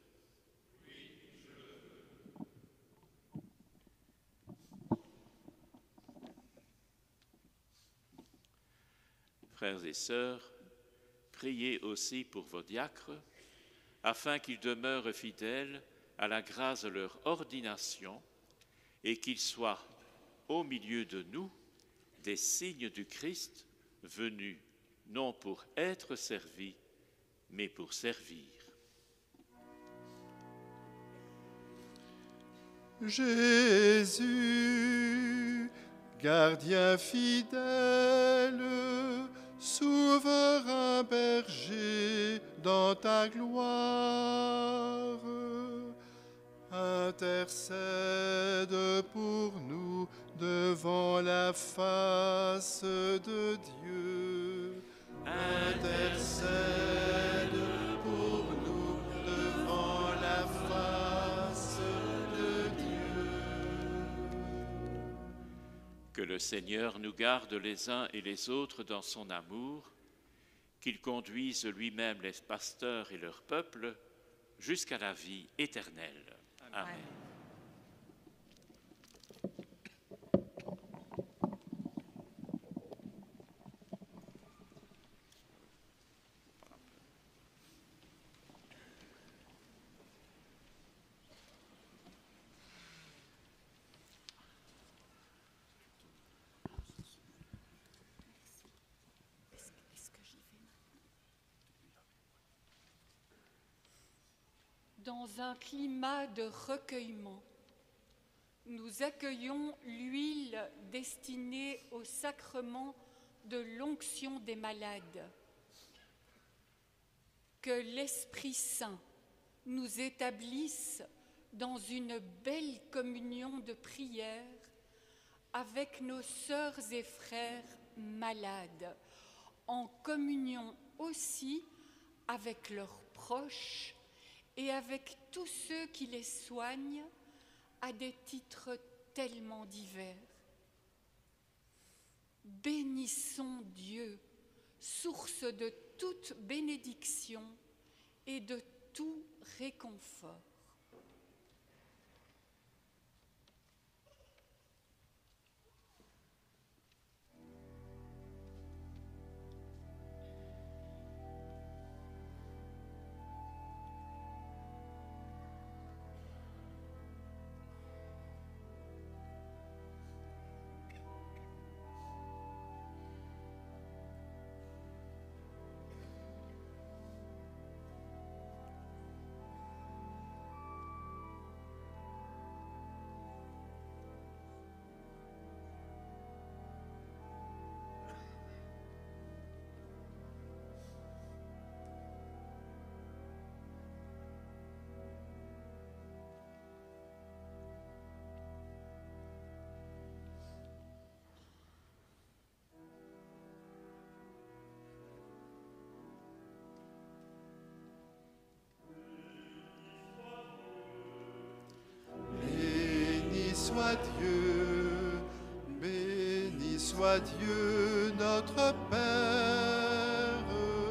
Frères et sœurs, priez aussi pour vos diacres, afin qu'ils demeurent fidèles à la grâce de leur ordination et qu'ils soient, au milieu de nous, des signes du Christ venus non pour être servis, mais pour servir. Jésus, gardien fidèle, souverain berger dans ta gloire, intercède pour nous devant la face de Dieu. Intercède pour nous devant la face de Dieu. Que le Seigneur nous garde les uns et les autres dans son amour, qu'il conduise lui-même les pasteurs et leur peuple jusqu'à la vie éternelle. Amen. Amen. Dans un climat de recueillement, nous accueillons l'huile destinée au sacrement de l'onction des malades. Que l'Esprit Saint nous établisse dans une belle communion de prière avec nos sœurs et frères malades, en communion aussi avec leurs proches et avec tous ceux qui les soignent à des titres tellement divers. Bénissons Dieu, source de toute bénédiction et de tout réconfort. soit Dieu, béni soit Dieu notre Père.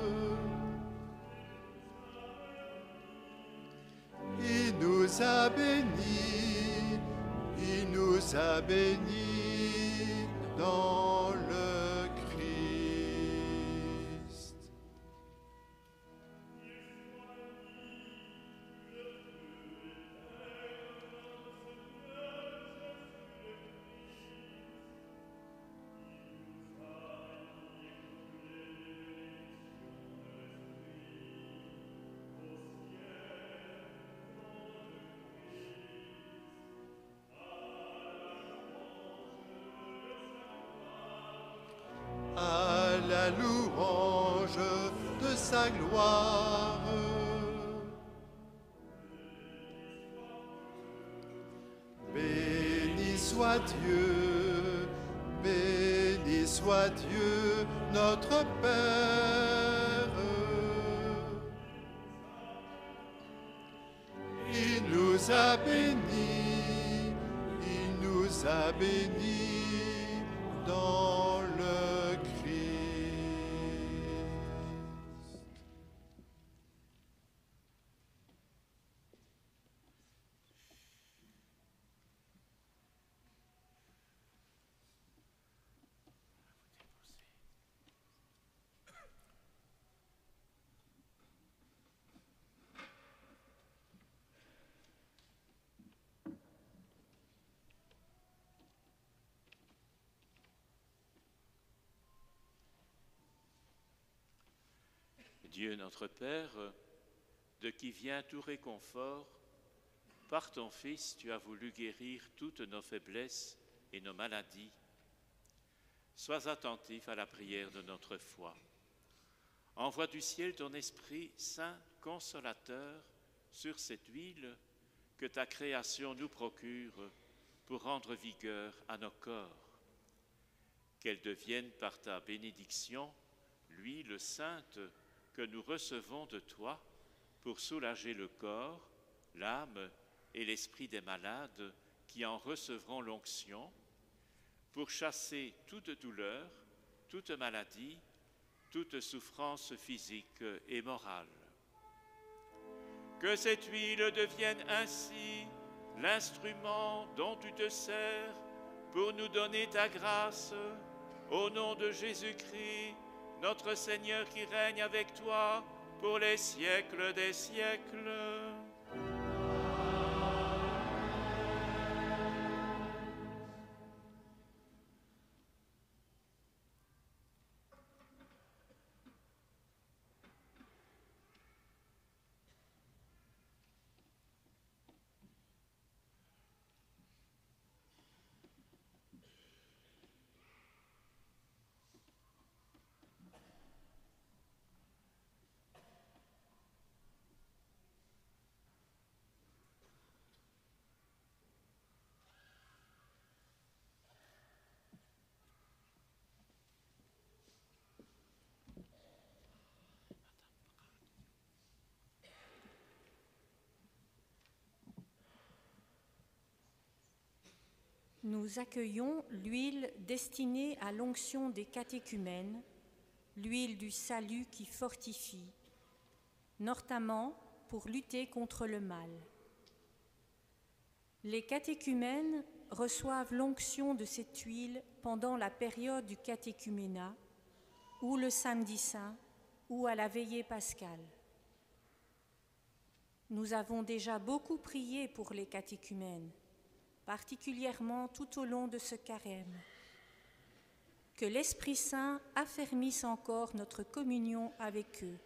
Il nous a bénis, il nous a bénis dans le Christ. À la louange de sa gloire. Béni soit Dieu, béni soit Dieu notre Père. Il nous a bénis, il nous a bénis dans le Christ. Dieu notre Père, de qui vient tout réconfort, par ton Fils, tu as voulu guérir toutes nos faiblesses et nos maladies. Sois attentif à la prière de notre foi. Envoie du ciel ton Esprit Saint consolateur sur cette huile que ta création nous procure pour rendre vigueur à nos corps. Qu'elle devienne par ta bénédiction l'huile sainte que nous recevons de toi pour soulager le corps, l'âme et l'esprit des malades qui en recevront l'onction, pour chasser toute douleur, toute maladie, toute souffrance physique et morale. Que cette huile devienne ainsi l'instrument dont tu te sers pour nous donner ta grâce, au nom de Jésus-Christ, notre Seigneur qui règne avec toi pour les siècles des siècles. Nous accueillons l'huile destinée à l'onction des catéchumènes, l'huile du salut qui fortifie, notamment pour lutter contre le mal. Les catéchumènes reçoivent l'onction de cette huile pendant la période du catéchuménat, ou le samedi saint, ou à la veillée pascale. Nous avons déjà beaucoup prié pour les catéchumènes, particulièrement tout au long de ce carême. Que l'Esprit Saint affermisse encore notre communion avec eux.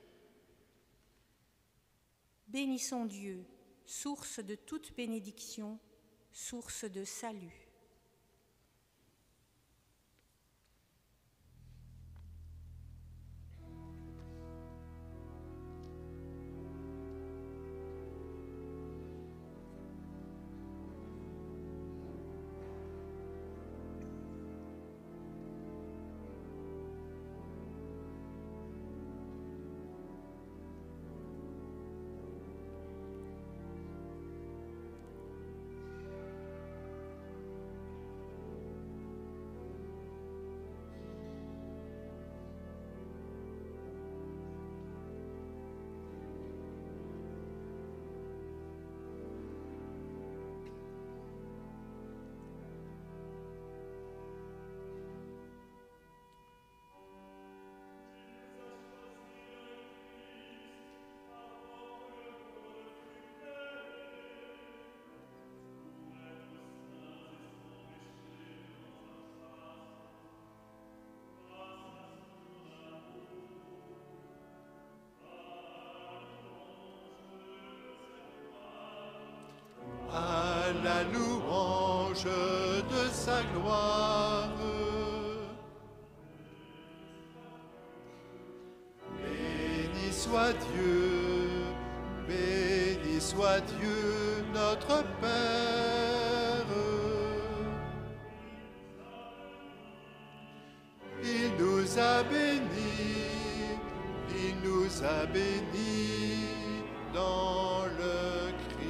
Bénissons Dieu, source de toute bénédiction, source de salut. louange de sa gloire. Béni soit Dieu, béni soit Dieu notre Père. Il nous a bénis, il nous a bénis dans le Christ.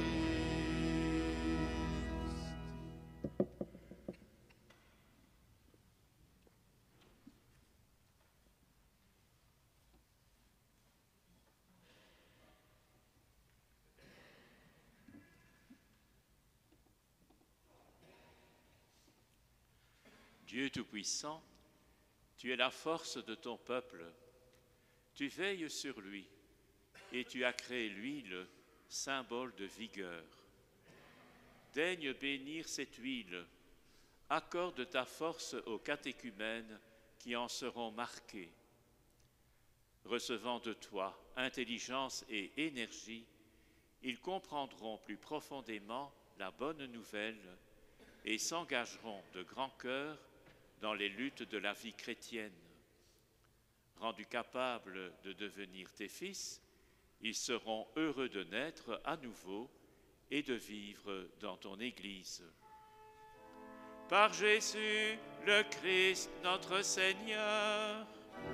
Dieu Tout-Puissant, tu es la force de ton peuple. Tu veilles sur lui et tu as créé l'huile, symbole de vigueur. Daigne bénir cette huile. Accorde ta force aux catéchumènes qui en seront marqués. Recevant de toi intelligence et énergie, ils comprendront plus profondément la bonne nouvelle et s'engageront de grand cœur dans les luttes de la vie chrétienne. Rendus capables de devenir tes fils, ils seront heureux de naître à nouveau et de vivre dans ton Église. Par Jésus, le Christ, notre Seigneur.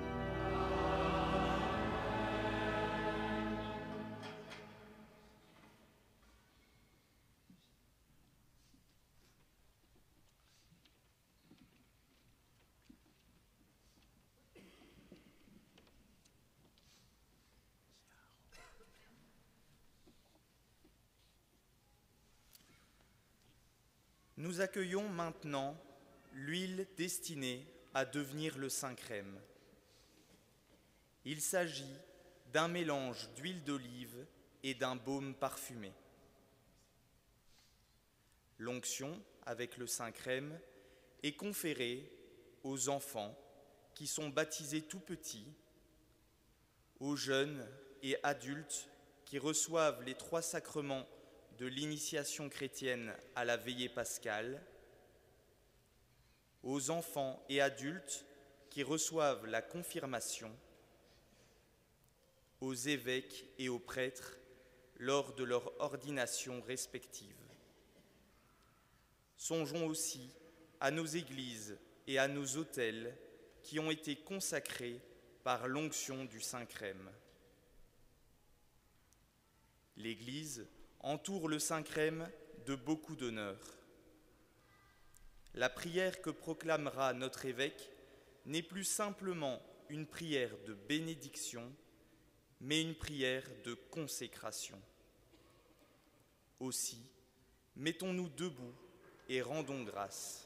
Nous accueillons maintenant l'huile destinée à devenir le Saint-Crème. Il s'agit d'un mélange d'huile d'olive et d'un baume parfumé. L'onction avec le Saint-Crème est conférée aux enfants qui sont baptisés tout petits, aux jeunes et adultes qui reçoivent les trois sacrements de l'initiation chrétienne à la veillée pascale, aux enfants et adultes qui reçoivent la confirmation, aux évêques et aux prêtres lors de leur ordination respective. Songeons aussi à nos églises et à nos autels qui ont été consacrés par l'onction du Saint-Crème. L'Église entoure le Saint-Crème de beaucoup d'honneur. La prière que proclamera notre évêque n'est plus simplement une prière de bénédiction, mais une prière de consécration. Aussi, mettons-nous debout et rendons grâce.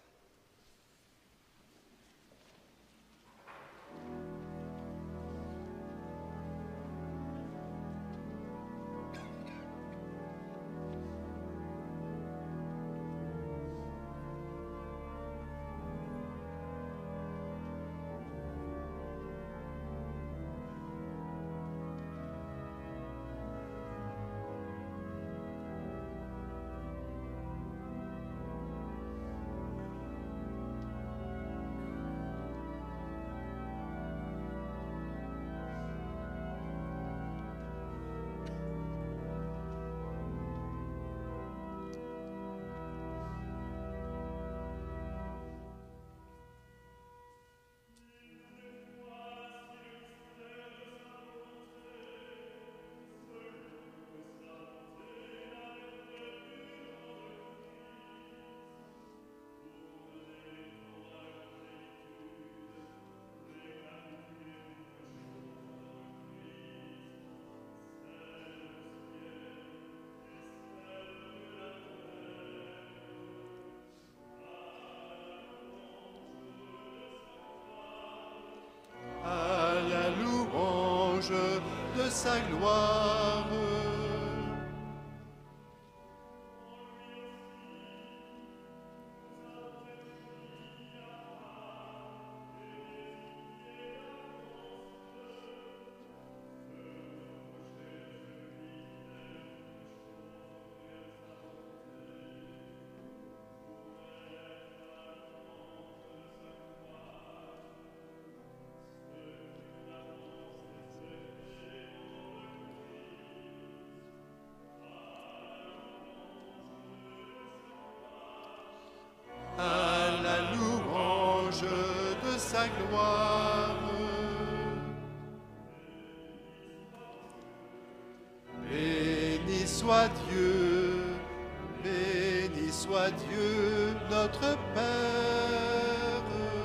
De sa gloire. ta gloire. Béni soit Dieu, béni soit Dieu, notre Père.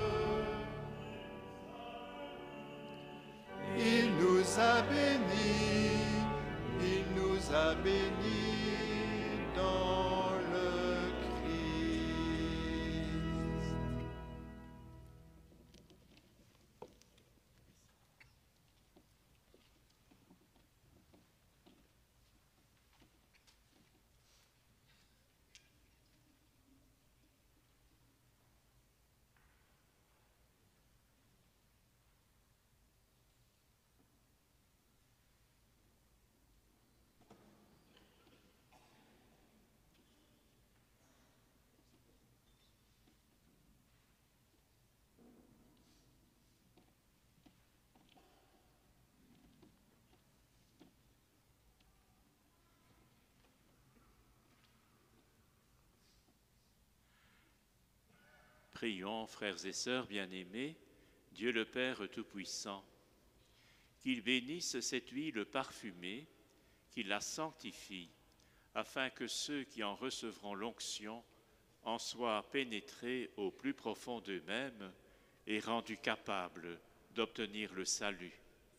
Il nous a bénis, il nous a bénis dans le Christ. Prions, frères et sœurs bien-aimés, Dieu le Père Tout-Puissant, qu'il bénisse cette huile parfumée, qu'il la sanctifie, afin que ceux qui en recevront l'onction en soient pénétrés au plus profond d'eux-mêmes et rendus capables d'obtenir le salut.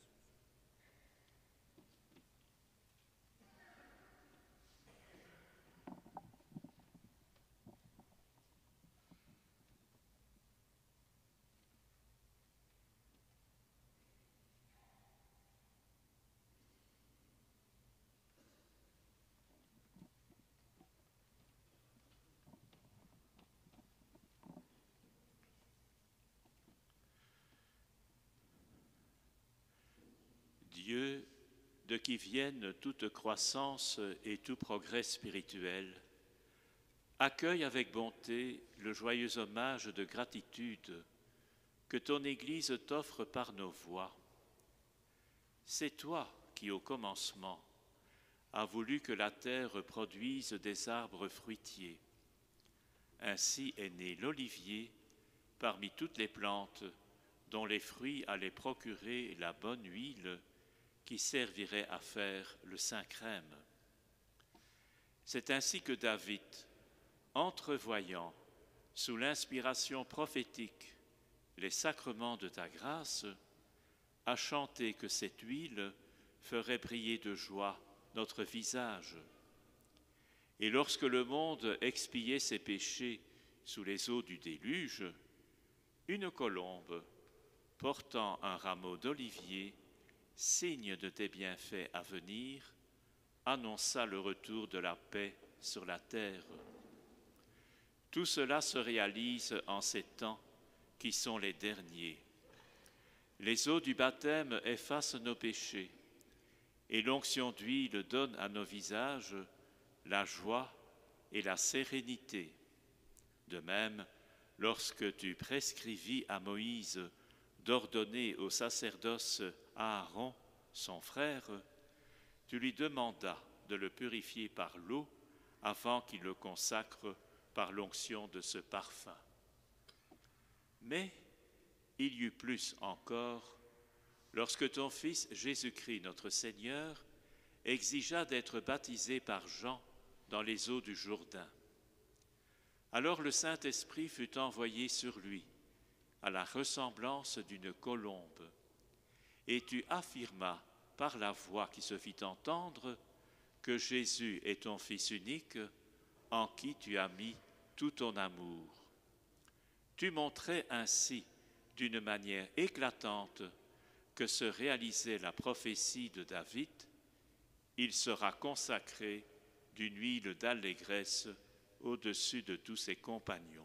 Dieu, de qui viennent toute croissance et tout progrès spirituel, accueille avec bonté le joyeux hommage de gratitude que ton Église t'offre par nos voix. C'est toi qui, au commencement, as voulu que la terre produise des arbres fruitiers. Ainsi est né l'olivier parmi toutes les plantes dont les fruits allaient procurer la bonne huile qui servirait à faire le saint crème. C'est ainsi que David, entrevoyant sous l'inspiration prophétique les sacrements de ta grâce, a chanté que cette huile ferait briller de joie notre visage. Et lorsque le monde expiait ses péchés sous les eaux du déluge, une colombe portant un rameau d'olivier, signe de tes bienfaits à venir, annonça le retour de la paix sur la terre. Tout cela se réalise en ces temps qui sont les derniers. Les eaux du baptême effacent nos péchés, et l'onction d'huile donne à nos visages la joie et la sérénité. De même, lorsque tu prescrivis à Moïse d'ordonner au sacerdoce Aaron, son frère, tu lui demandas de le purifier par l'eau avant qu'il le consacre par l'onction de ce parfum. Mais il y eut plus encore lorsque ton Fils Jésus-Christ, notre Seigneur, exigea d'être baptisé par Jean dans les eaux du Jourdain. Alors le Saint-Esprit fut envoyé sur lui, à la ressemblance d'une colombe, et tu affirmas par la voix qui se fit entendre que Jésus est ton Fils unique, en qui tu as mis tout ton amour. Tu montrais ainsi d'une manière éclatante que se réalisait la prophétie de David, il sera consacré d'une huile d'allégresse au-dessus de tous ses compagnons.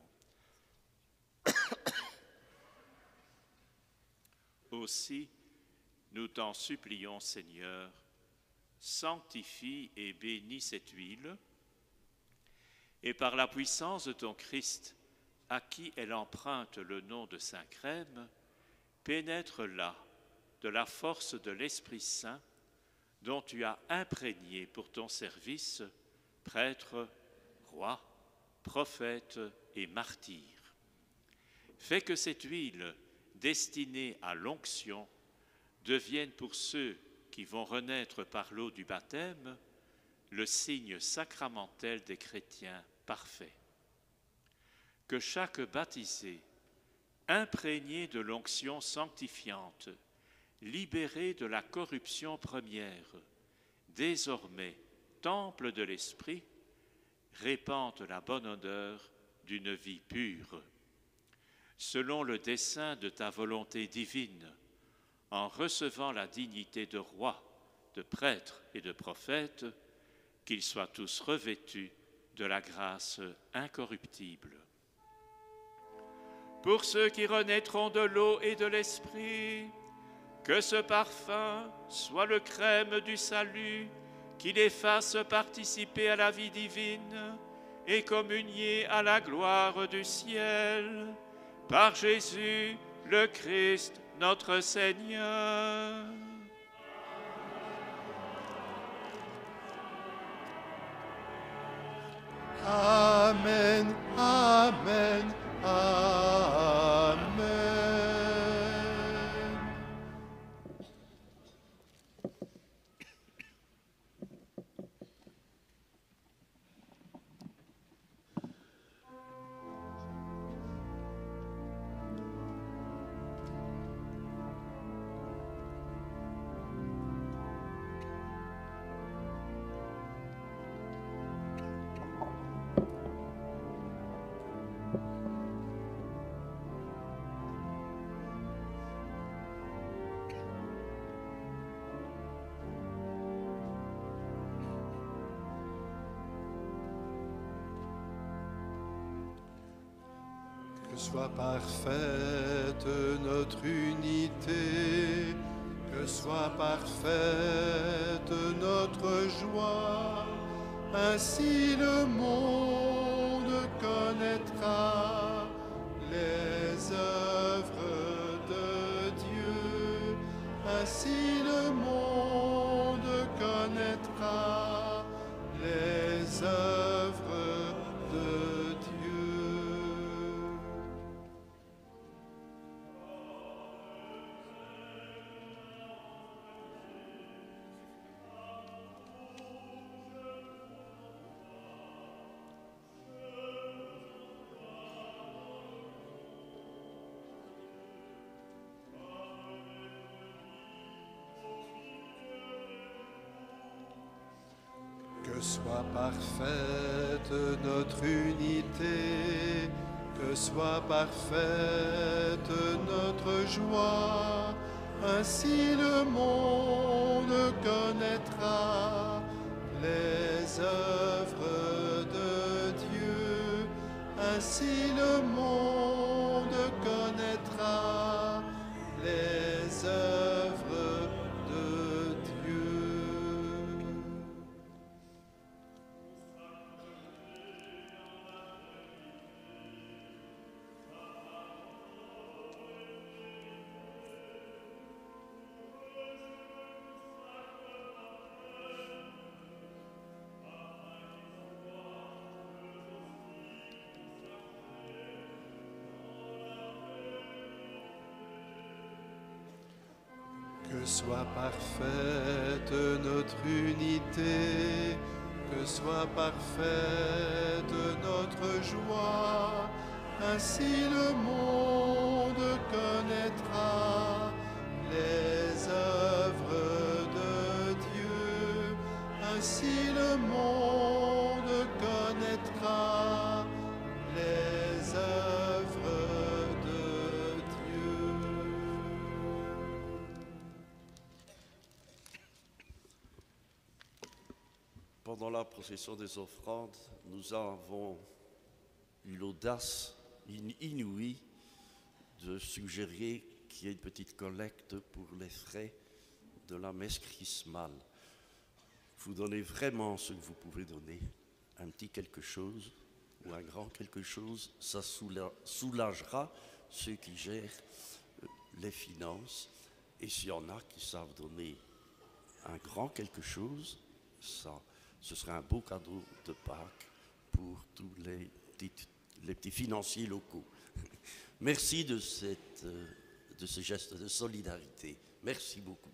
Aussi, nous t'en supplions, Seigneur, sanctifie et bénis cette huile, et par la puissance de ton Christ, à qui elle emprunte le nom de Saint Crème, pénètre-la de la force de l'Esprit Saint dont tu as imprégné pour ton service prêtre, roi, prophète et martyr. Fais que cette huile destinés à l'onction deviennent pour ceux qui vont renaître par l'eau du baptême le signe sacramentel des chrétiens parfaits. Que chaque baptisé, imprégné de l'onction sanctifiante, libéré de la corruption première, désormais temple de l'Esprit, répande la bonne odeur d'une vie pure. Selon le dessein de ta volonté divine, en recevant la dignité de roi, de prêtre et de prophète, qu'ils soient tous revêtus de la grâce incorruptible. Pour ceux qui renaîtront de l'eau et de l'esprit, que ce parfum soit le crème du salut, qui les fasse participer à la vie divine et communier à la gloire du ciel, par Jésus le Christ, notre Seigneur. Amen, amen, amen. Que soit parfaite notre unité, que soit parfaite notre joie, ainsi le monde connaîtra les œuvres de Dieu, ainsi le monde connaîtra les œuvres de Dieu. Que soit parfaite notre unité, que soit parfaite notre joie, ainsi le monde connaîtra les œuvres de Dieu, ainsi le monde connaîtra les œuvres de Dieu. Que soit parfaite notre unité, que soit parfaite notre joie, ainsi le monde connaîtra les œuvres de Dieu, ainsi le monde connaîtra les œuvres de Dieu. Pendant la procession des offrandes, nous avons eu l'audace inouïe de suggérer qu'il y ait une petite collecte pour les frais de la messe chrismale. Vous donnez vraiment ce que vous pouvez donner, un petit quelque chose ou un grand quelque chose, ça soulagera ceux qui gèrent les finances. Et s'il y en a qui savent donner un grand quelque chose, ça, ce sera un beau cadeau de Pâques pour tous les petits, les petits financiers locaux. Merci de cette de ce geste de solidarité. Merci beaucoup.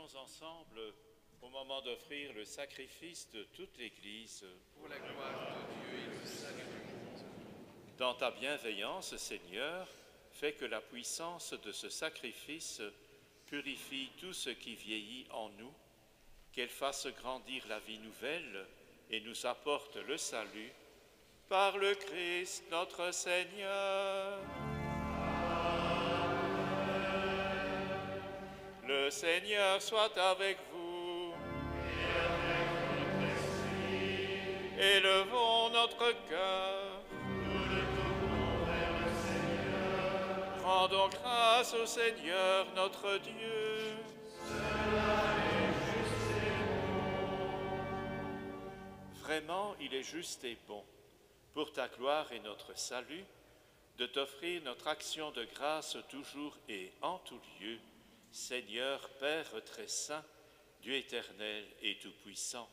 prions ensemble au moment d'offrir le sacrifice de toute l'Église. Pour la gloire de Dieu et le salut du monde. Dans ta bienveillance, Seigneur, fais que la puissance de ce sacrifice purifie tout ce qui vieillit en nous, qu'elle fasse grandir la vie nouvelle et nous apporte le salut par le Christ notre Seigneur. Le Seigneur soit avec vous. Et avec votre esprit. Élevons notre cœur. Nous le tournons vers le Seigneur. Rendons grâce au Seigneur notre Dieu. Cela est juste et bon. Vraiment, il est juste et bon, pour ta gloire et notre salut, de t'offrir notre action de grâce toujours et en tout lieu, Seigneur, Père très saint, Dieu éternel et tout-puissant.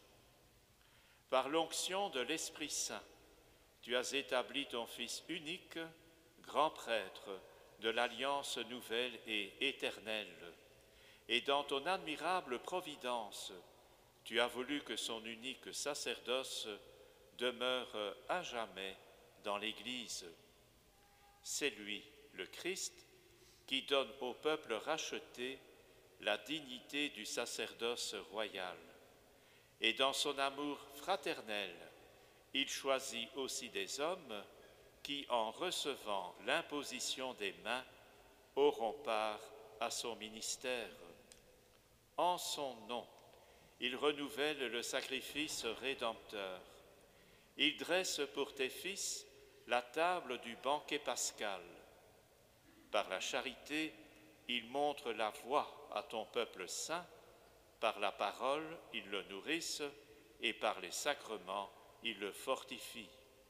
Par l'onction de l'Esprit Saint, tu as établi ton Fils unique, grand prêtre de l'alliance nouvelle et éternelle. Et dans ton admirable providence, tu as voulu que son unique sacerdoce demeure à jamais dans l'Église. C'est lui, le Christ, qui donne au peuple racheté la dignité du sacerdoce royal. Et dans son amour fraternel, il choisit aussi des hommes qui, en recevant l'imposition des mains, auront part à son ministère. En son nom, il renouvelle le sacrifice rédempteur. Il dresse pour tes fils la table du banquet pascal. Par la charité, il montre la voie à ton peuple saint. Par la parole, il le nourrisse, et par les sacrements, il le fortifie.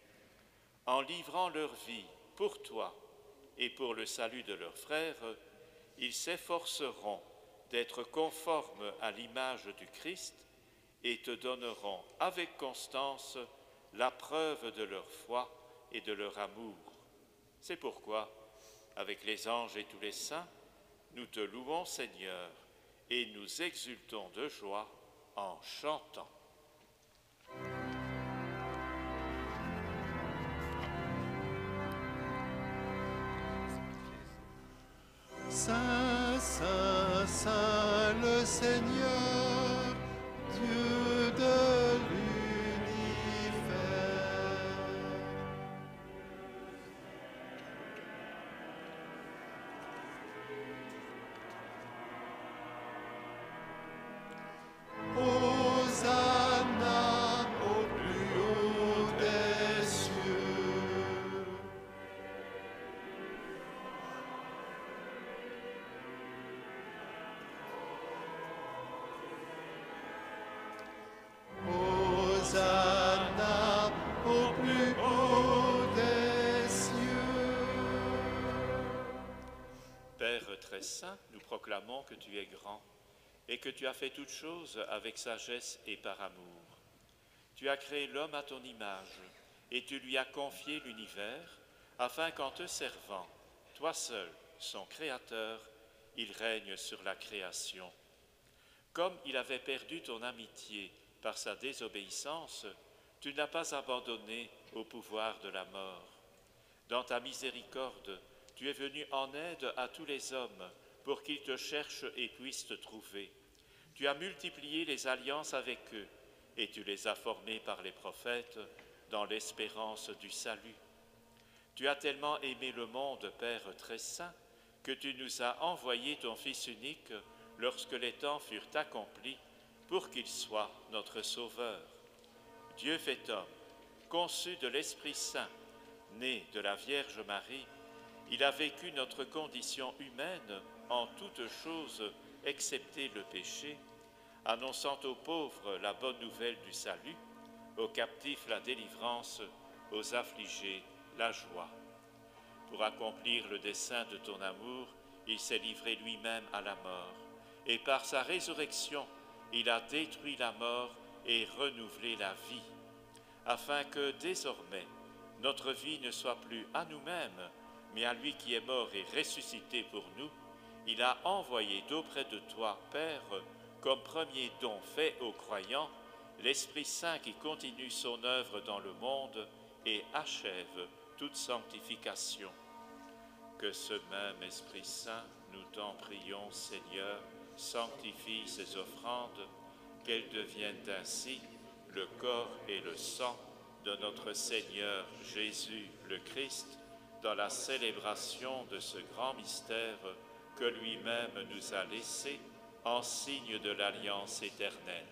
En livrant leur vie pour toi et pour le salut de leurs frères, ils s'efforceront d'être conformes à l'image du Christ et te donneront avec constance la preuve de leur foi et de leur amour. C'est pourquoi, avec les anges et tous les saints, nous te louons, Seigneur, et nous exultons de joie en chantant. Saint, Saint, Saint, le Seigneur, Dieu de l'univers. Hosanna au plus haut des cieux. Hosanna au plus haut des cieux. Père très saint, nous proclamons que tu es grand et que tu as fait toutes choses avec sagesse et par amour. Tu as créé l'homme à ton image et tu lui as confié l'univers afin qu'en te servant, toi seul, son créateur, il règne sur la création. Comme il avait perdu ton amitié par sa désobéissance, tu ne l'as pas abandonné au pouvoir de la mort. Dans ta miséricorde, tu es venu en aide à tous les hommes pour qu'ils te cherchent et puissent te trouver. Tu as multiplié les alliances avec eux et tu les as formés par les prophètes dans l'espérance du salut. Tu as tellement aimé le monde, Père très saint, que tu nous as envoyé ton Fils unique lorsque les temps furent accomplis pour qu'il soit notre Sauveur. Dieu fait homme, conçu de l'Esprit Saint, né de la Vierge Marie, il a vécu notre condition humaine en toutes choses excepté le péché, annonçant aux pauvres la bonne nouvelle du salut, aux captifs la délivrance, aux affligés la joie. Pour accomplir le dessein de ton amour, il s'est livré lui-même à la mort, et par sa résurrection, il a détruit la mort et renouvelé la vie, afin que désormais notre vie ne soit plus à nous-mêmes, mais à lui qui est mort et ressuscité pour nous. Il a envoyé d'auprès de toi, Père, comme premier don fait aux croyants, l'Esprit Saint qui continue son œuvre dans le monde et achève toute sanctification. Que ce même Esprit Saint, nous t'en prions, Seigneur, sanctifie ces offrandes, qu'elles deviennent ainsi le corps et le sang de notre Seigneur Jésus le Christ, dans la célébration de ce grand mystère que lui-même nous a laissé en signe de l'alliance éternelle.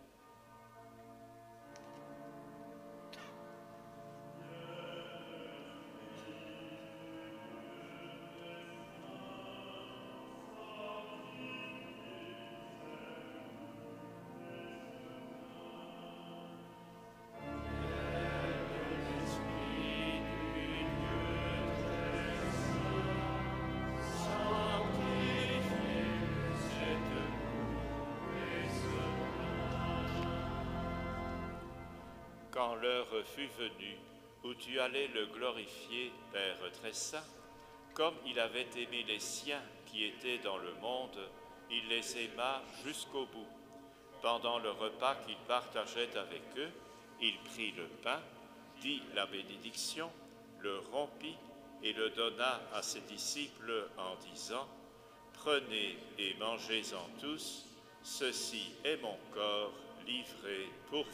Quand l'heure fut venue où tu allais le glorifier, Père très saint, comme il avait aimé les siens qui étaient dans le monde, il les aima jusqu'au bout. Pendant le repas qu'il partageait avec eux, il prit le pain, dit la bénédiction, le rompit et le donna à ses disciples en disant : « Prenez et mangez-en tous, ceci est mon corps livré pour vous. »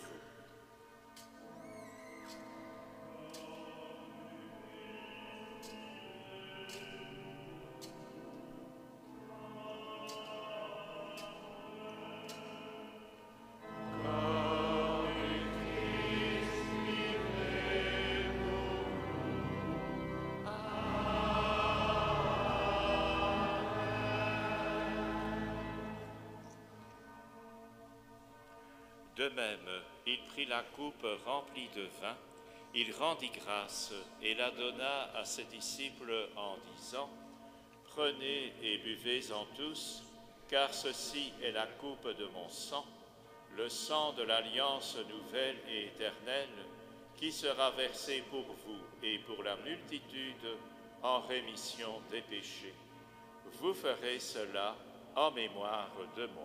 De même, il prit la coupe remplie de vin, il rendit grâce et la donna à ses disciples en disant : « Prenez et buvez-en tous, car ceci est la coupe de mon sang, le sang de l'alliance nouvelle et éternelle, qui sera versé pour vous et pour la multitude en rémission des péchés. Vous ferez cela en mémoire de moi. »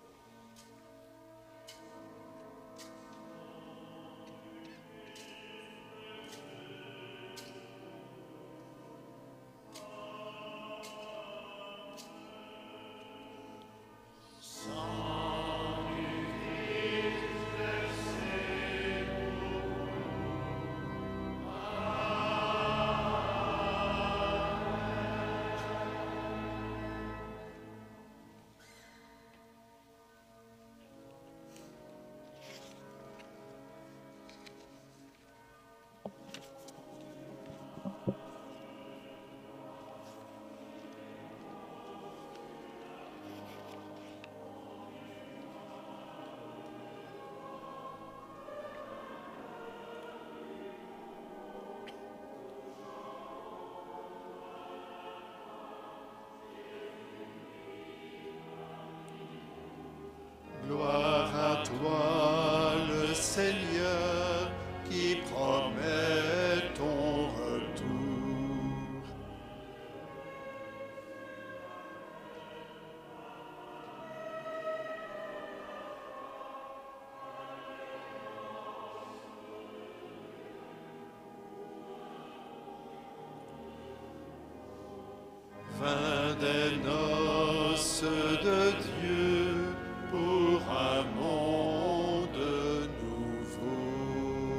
Gloire à toi, le Seigneur, qui promet ton retour. Fin des noces de Dieu, pour un monde nouveau.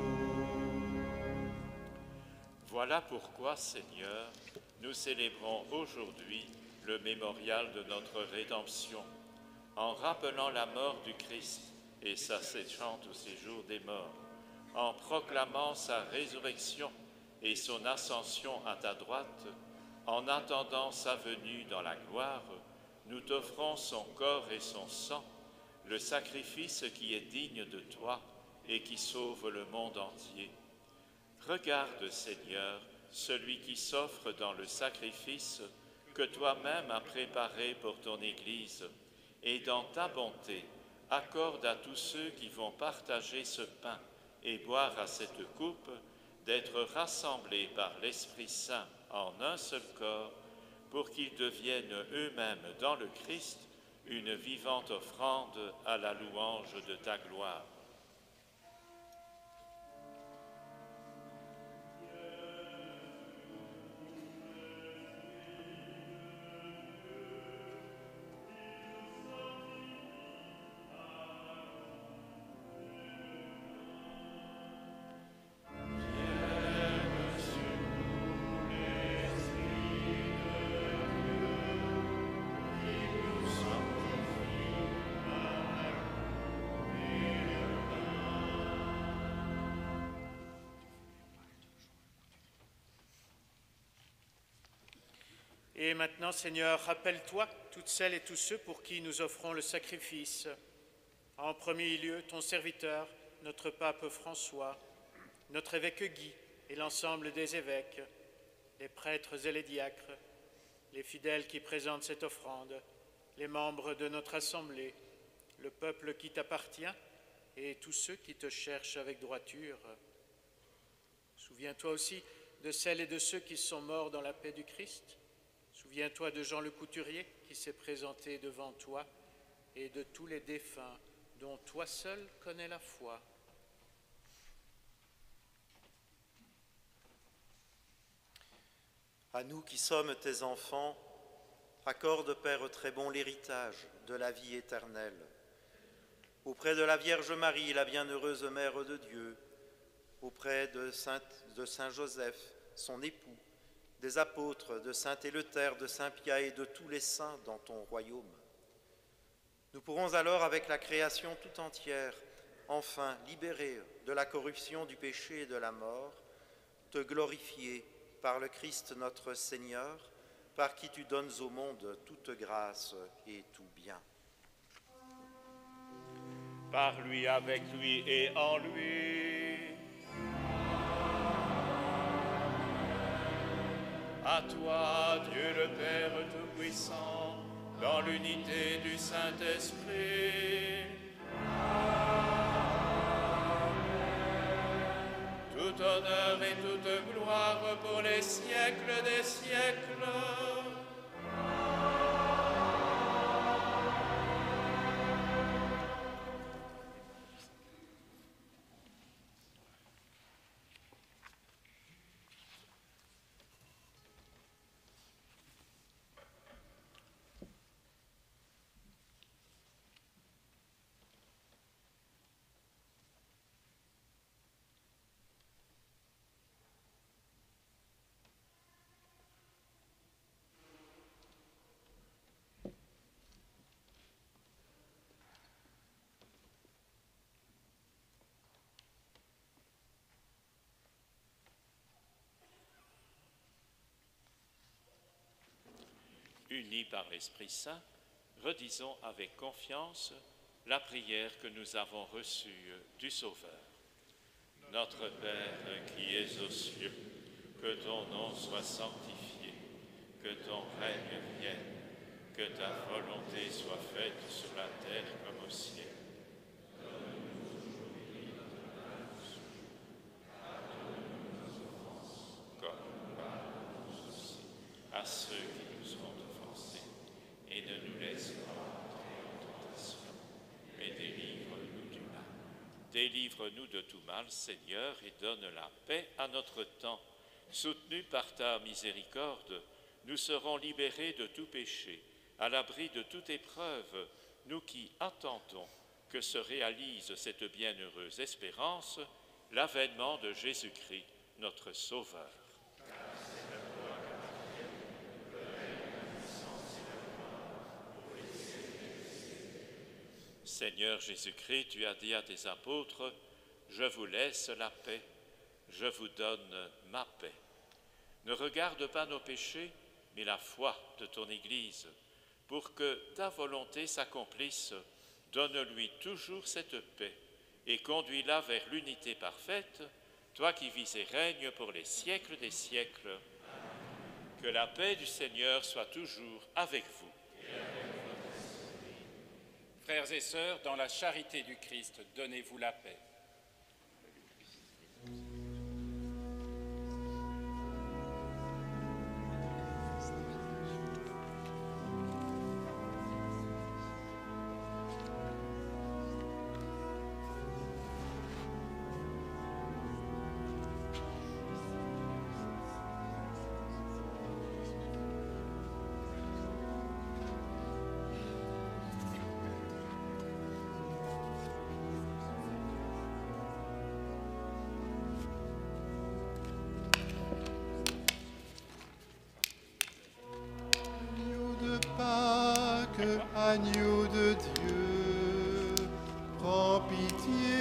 Voilà pourquoi, Seigneur, nous célébrons aujourd'hui le mémorial de notre rédemption, en rappelant la mort du Christ et sa séchante au séjour des morts, en proclamant sa résurrection et son ascension à ta droite, en attendant sa venue dans la gloire. Nous t'offrons son corps et son sang, le sacrifice qui est digne de toi et qui sauve le monde entier. Regarde, Seigneur, celui qui s'offre dans le sacrifice que toi-même as préparé pour ton Église, et dans ta bonté, accorde à tous ceux qui vont partager ce pain et boire à cette coupe d'être rassemblés par l'Esprit Saint en un seul corps, pour qu'ils deviennent eux-mêmes dans le Christ une vivante offrande à la louange de ta gloire. Et maintenant, Seigneur, rappelle-toi toutes celles et tous ceux pour qui nous offrons le sacrifice. En premier lieu, ton serviteur, notre pape François, notre évêque Guy et l'ensemble des évêques, les prêtres et les diacres, les fidèles qui présentent cette offrande, les membres de notre assemblée, le peuple qui t'appartient et tous ceux qui te cherchent avec droiture. Souviens-toi aussi de celles et de ceux qui sont morts dans la paix du Christ. Souviens-toi de Jean le couturier qui s'est présenté devant toi et de tous les défunts dont toi seul connais la foi. À nous qui sommes tes enfants, accorde, Père très bon, l'héritage de la vie éternelle. Auprès de la Vierge Marie, la bienheureuse Mère de Dieu, auprès de Saint, de Saint Joseph, son époux, des apôtres, de saint Éleuthère, de saint Pia et de tous les saints dans ton royaume. Nous pourrons alors, avec la création tout entière, enfin libérés de la corruption du péché et de la mort, te glorifier par le Christ notre Seigneur, par qui tu donnes au monde toute grâce et tout bien. Par lui, avec lui et en lui. À toi, Dieu le Père Tout-Puissant, dans l'unité du Saint-Esprit. Tout honneur et toute gloire pour les siècles des siècles. Unis par l'Esprit Saint, redisons avec confiance la prière que nous avons reçue du Sauveur. Notre Père qui es aux cieux, que ton nom soit sanctifié, que ton règne vienne, que ta volonté soit faite sur la terre comme au ciel. Comme pardonne aussi à ceux qui nous ont offensés, et ne nous laisse pas entrer en tentation, mais délivre-nous du mal. Délivre-nous de tout mal, Seigneur, et donne la paix à notre temps. Soutenus par ta miséricorde, nous serons libérés de tout péché, à l'abri de toute épreuve, nous qui attendons que se réalise cette bienheureuse espérance, l'avènement de Jésus-Christ, notre Sauveur. Seigneur Jésus-Christ, tu as dit à tes apôtres, « Je vous laisse la paix, je vous donne ma paix. » Ne regarde pas nos péchés, mais la foi de ton Église. Pour que ta volonté s'accomplisse, donne-lui toujours cette paix et conduis-la vers l'unité parfaite, toi qui vis et règnes pour les siècles des siècles. Que la paix du Seigneur soit toujours avec vous. Frères et sœurs, dans la charité du Christ, donnez-vous la paix. Agneau de Dieu, prends pitié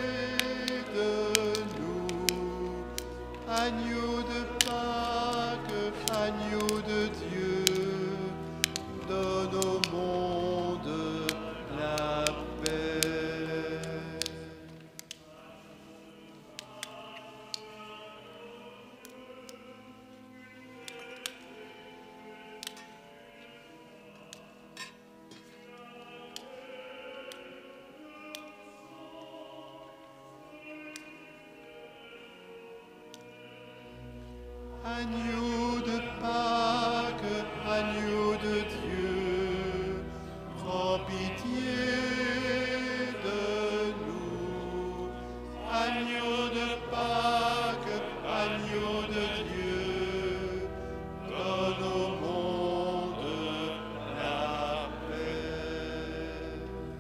de nous. Agneau de Pâques, agneau de Dieu, donne au monde la paix. Agneau de Pâques, agneau de Dieu, prends pitié de nous. Agneau de Pâques, agneau de Dieu, donne au monde la paix.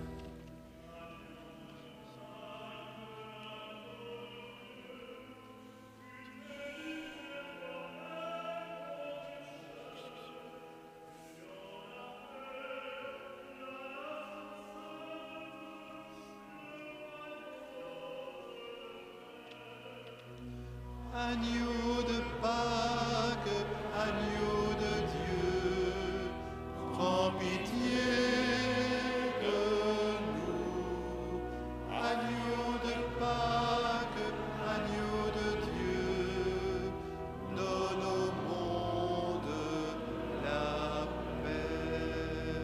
Agneau de Pâques, agneau de Dieu, prends pitié de nous. Agneau de Pâques, agneau de Dieu, donne au monde la paix.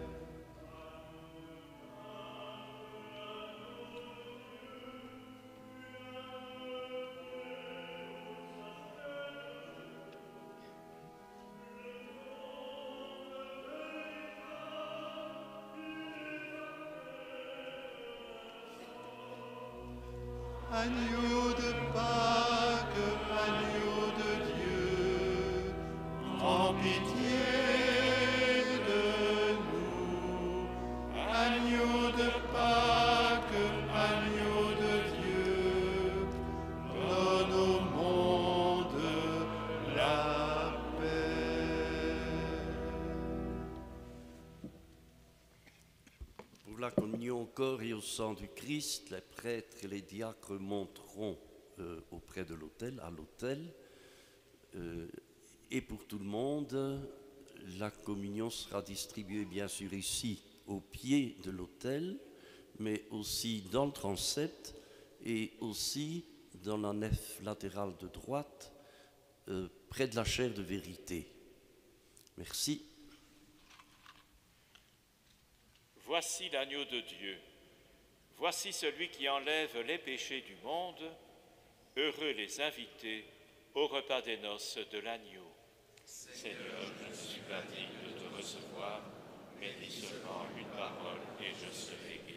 Agneau de Pâques, agneau de Dieu, prends pitié de nous. Agneau de Pâques, agneau de Dieu, donne au monde la paix. Pour la communion au corps et au sang du Christ, les prêtres et les diacres monteront euh, auprès de l'autel, à l'autel. Euh, et pour tout le monde, la communion sera distribuée bien sûr ici, au pied de l'autel, mais aussi dans le transept et aussi dans la nef latérale de droite, euh, près de la chaire de vérité. Merci. Voici l'agneau de Dieu. Voici celui qui enlève les péchés du monde. Heureux les invités au repas des noces de l'agneau. Seigneur, je ne suis pas digne de te recevoir, mais dis seulement une parole et je serai guéri.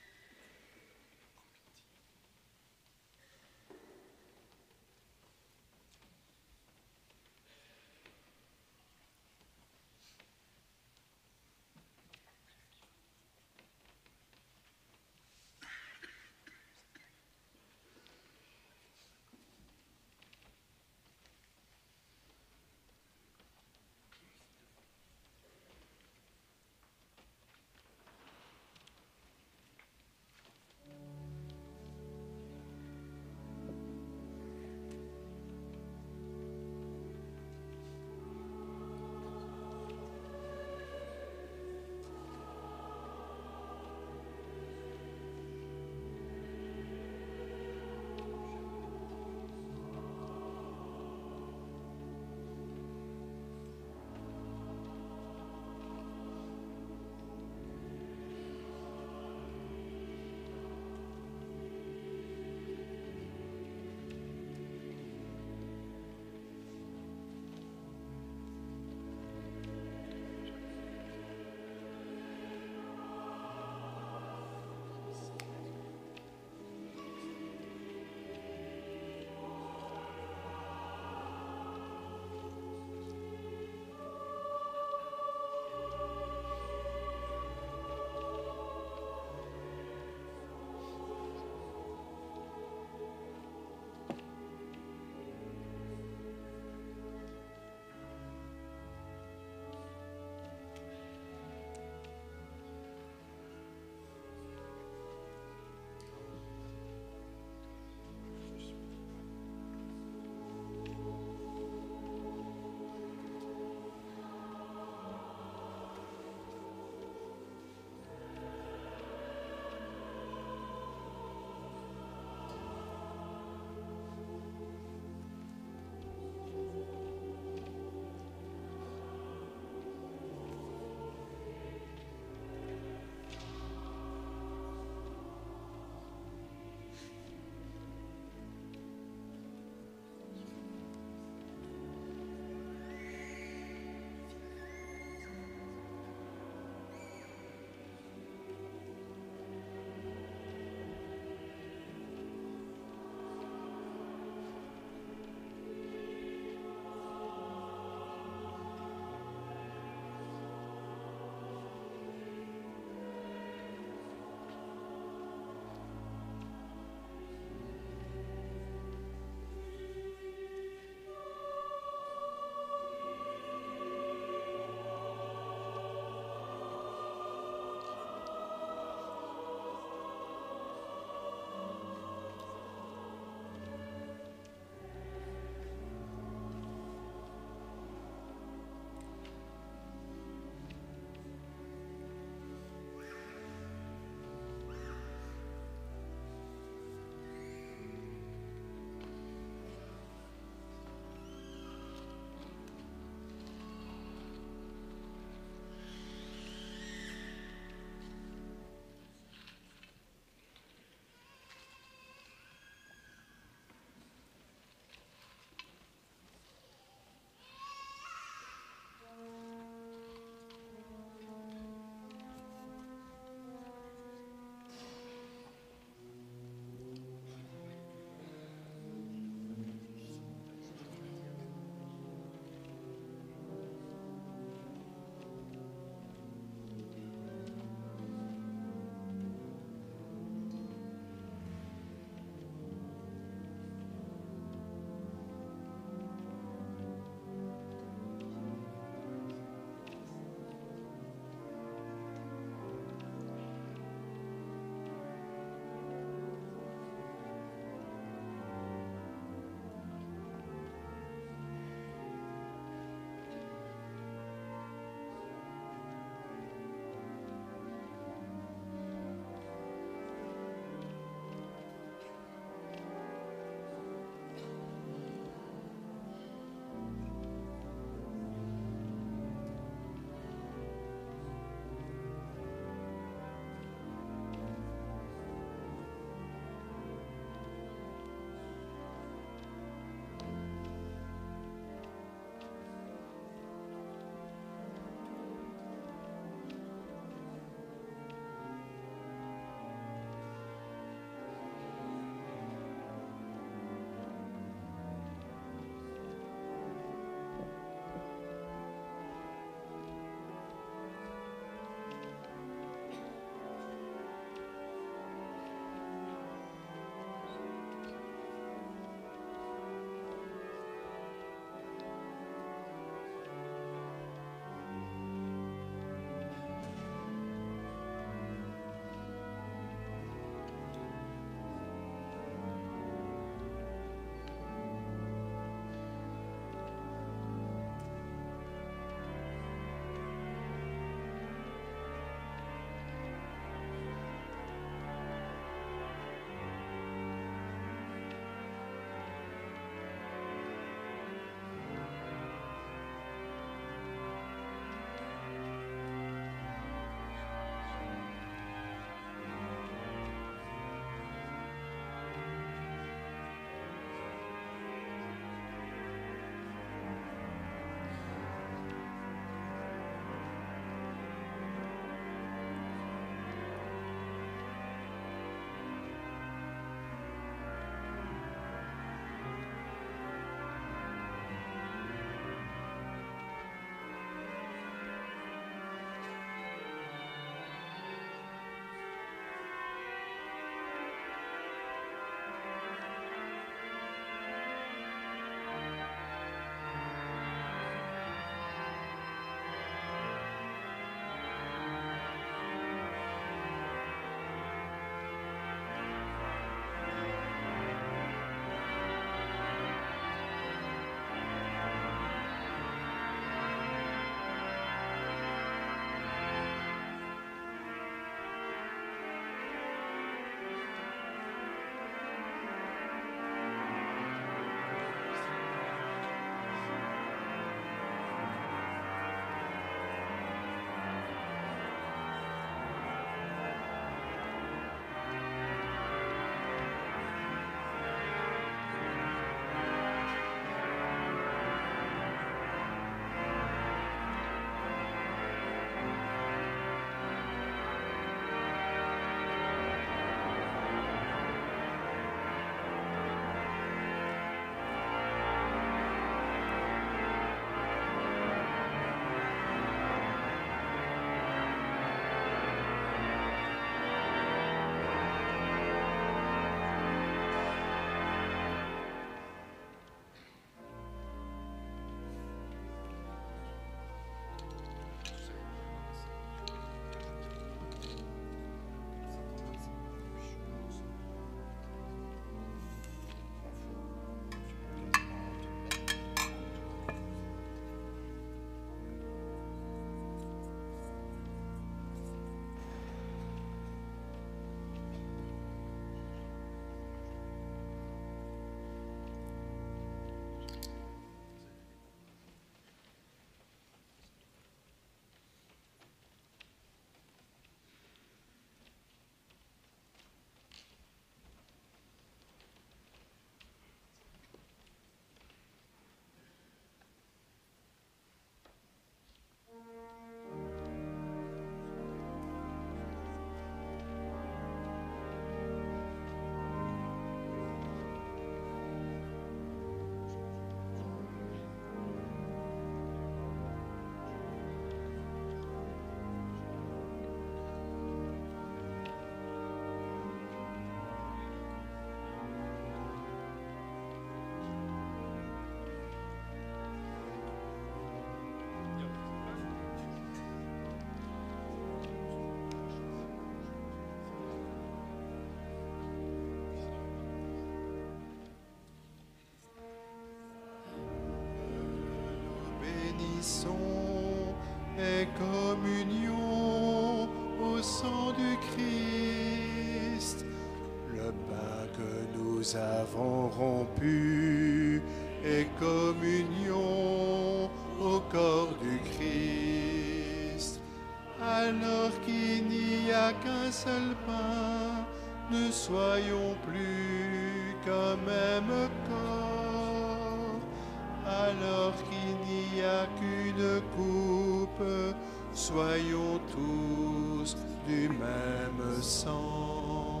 bénissons et communion au sang du Christ, le pain que nous avons rompu et communion au corps du Christ. Alors qu'il n'y a qu'un seul pain, ne soyons plus qu'un même corps. Alors qu'il n'y a qu'une coupe, soyons tous du même sang.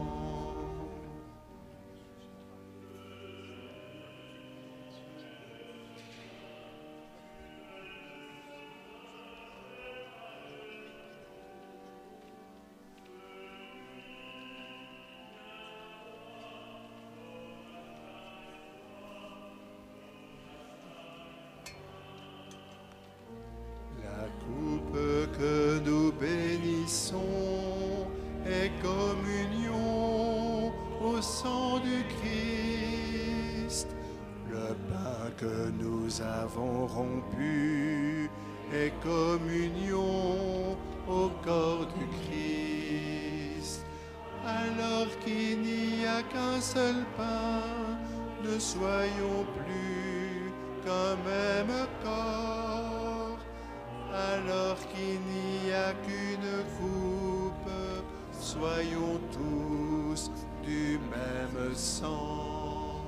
Que nous bénissons et communion au sang du Christ, le pain que nous avons rompu et communion au corps du Christ. Alors qu'il n'y a qu'un seul pain, ne soyons plus qu'un même corps. Alors qu'il n'y a qu'une coupe, soyons tous du même sang.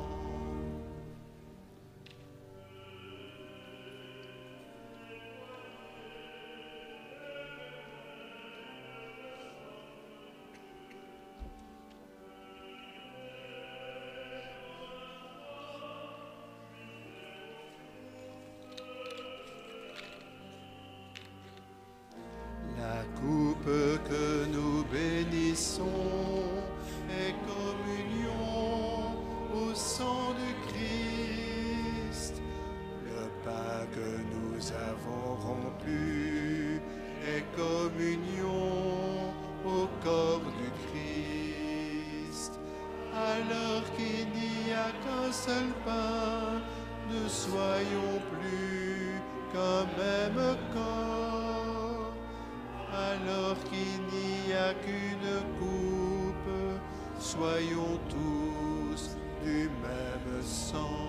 La coupe que nous bénissons est communion au sang du Christ. Le pain que nous avons rompu est communion au corps du Christ. Alors qu'il n'y a qu'un seul pain, ne soyons plus qu'un même corps. Alors qu'il n'y a qu'une coupe, soyons tous du même sang.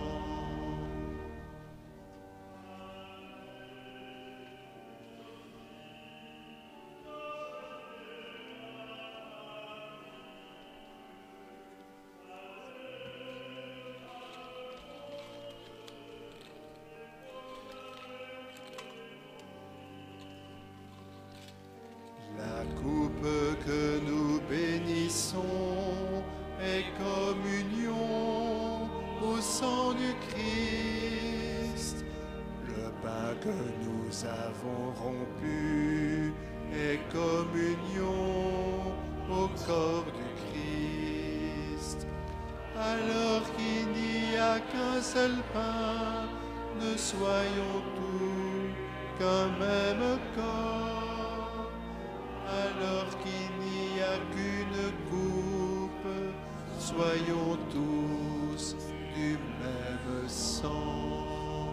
La coupe que nous bénissons est communion au sang du Christ. Le pain que nous avons rompu est communion au corps du Christ. Alors qu'il n'y a qu'un seul pain, ne soyons tous qu'un même corps. Alors qu'il n'y a qu'une coupe, soyons tous du même sang.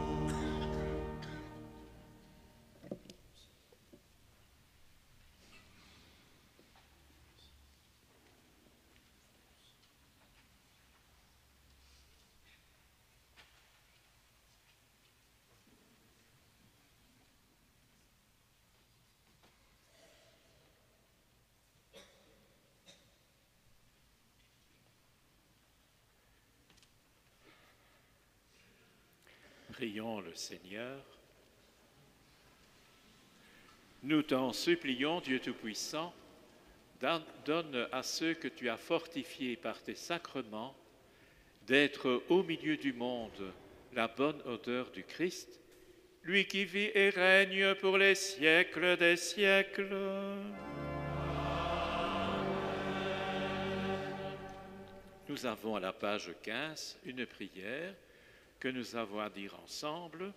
Prions le Seigneur. Nous t'en supplions, Dieu Tout-Puissant, donne à ceux que tu as fortifiés par tes sacrements d'être au milieu du monde la bonne odeur du Christ, lui qui vit et règne pour les siècles des siècles. Nous avons à la page quinze une prière que nous avons à dire ensemble.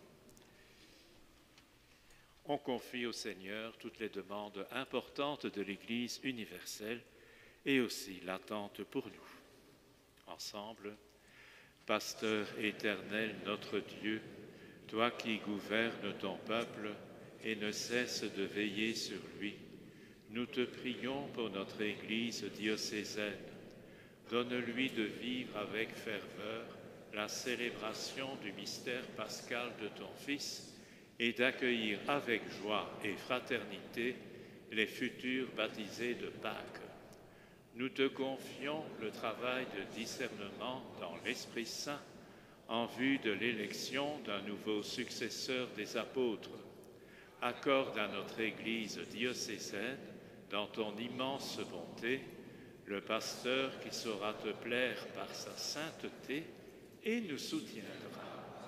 On confie au Seigneur toutes les demandes importantes de l'Église universelle et aussi l'attente pour nous. Ensemble, Pasteur éternel, notre Dieu, toi qui gouvernes ton peuple et ne cesses de veiller sur lui, nous te prions pour notre Église diocésaine. Donne-lui de vivre avec ferveur la célébration du mystère pascal de ton Fils et d'accueillir avec joie et fraternité les futurs baptisés de Pâques. Nous te confions le travail de discernement dans l'Esprit Saint en vue de l'élection d'un nouveau successeur des apôtres. Accorde à notre Église diocésaine, dans ton immense bonté, le pasteur qui saura te plaire par sa sainteté et nous soutiendra.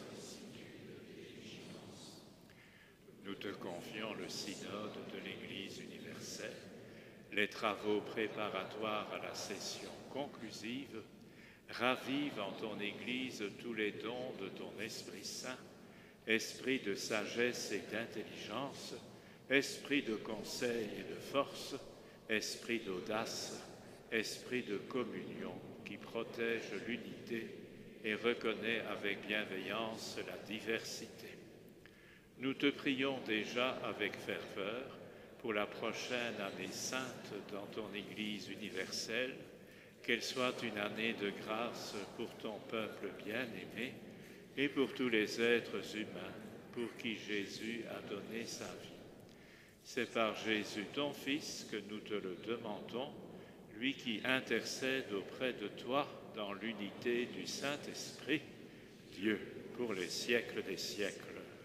Nous te confions le synode de l'Église universelle, les travaux préparatoires à la session conclusive. Ravive en ton Église tous les dons de ton Esprit Saint, esprit de sagesse et d'intelligence, esprit de conseil et de force, esprit d'audace, esprit de communion qui protège l'unité et reconnaît avec bienveillance la diversité. Nous te prions déjà avec ferveur pour la prochaine année sainte dans ton Église universelle, qu'elle soit une année de grâce pour ton peuple bien-aimé et pour tous les êtres humains pour qui Jésus a donné sa vie. C'est par Jésus, ton Fils, que nous te le demandons, lui qui intercède auprès de toi dans l'unité du Saint-Esprit, Dieu pour les siècles des siècles.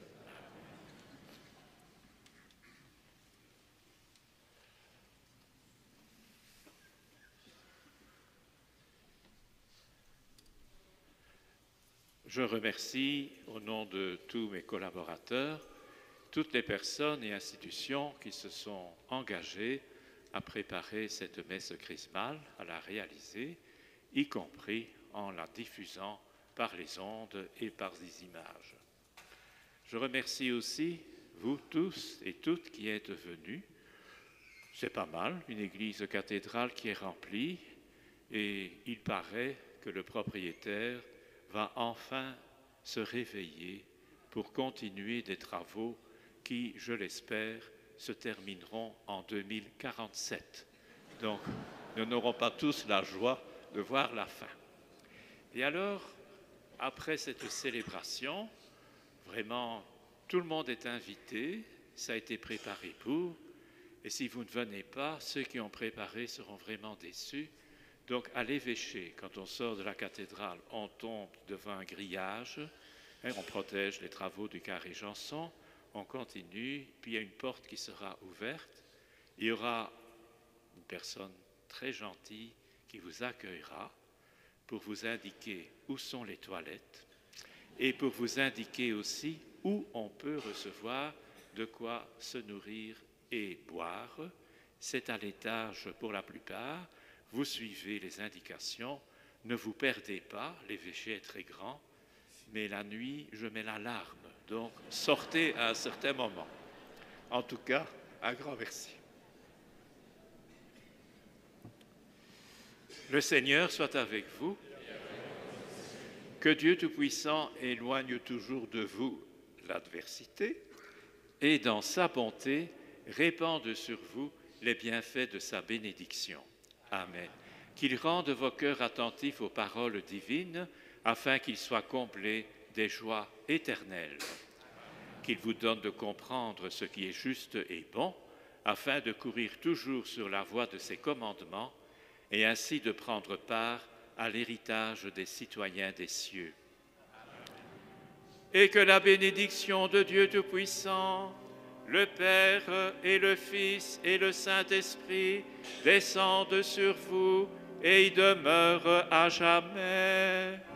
Je remercie, au nom de tous mes collaborateurs, toutes les personnes et institutions qui se sont engagées à préparer cette messe chrismale, à la réaliser, y compris en la diffusant par les ondes et par des images. Je remercie aussi vous tous et toutes qui êtes venus. C'est pas mal, une église cathédrale qui est remplie, et il paraît que le propriétaire va enfin se réveiller pour continuer des travaux qui, je l'espère, se termineront en deux mille quarante-sept. Donc, nous n'aurons pas tous la joie de voir la fin. Et alors, après cette célébration, vraiment, tout le monde est invité, ça a été préparé pour, et si vous ne venez pas, ceux qui ont préparé seront vraiment déçus. Donc, à l'évêché, quand on sort de la cathédrale, on tombe devant un grillage, hein, on protège les travaux du carré Janson, on continue, puis il y a une porte qui sera ouverte. Il y aura une personne très gentille qui vous accueillera pour vous indiquer où sont les toilettes et pour vous indiquer aussi où on peut recevoir de quoi se nourrir et boire. C'est à l'étage pour la plupart. Vous suivez les indications, ne vous perdez pas, l'évêché est très grand, mais la nuit, je mets l'alarme, donc sortez à un certain moment. En tout cas, un grand merci. Le Seigneur soit avec vous. Que Dieu Tout-Puissant éloigne toujours de vous l'adversité et dans sa bonté répande sur vous les bienfaits de sa bénédiction. Amen. Qu'il rende vos cœurs attentifs aux paroles divines, afin qu'ils soient comblés des joies éternelles. Qu'il vous donne de comprendre ce qui est juste et bon, afin de courir toujours sur la voie de ses commandements, et ainsi de prendre part à l'héritage des citoyens des cieux. Et que la bénédiction de Dieu Tout-Puissant, le Père et le Fils et le Saint-Esprit descendent sur vous et y demeurent à jamais.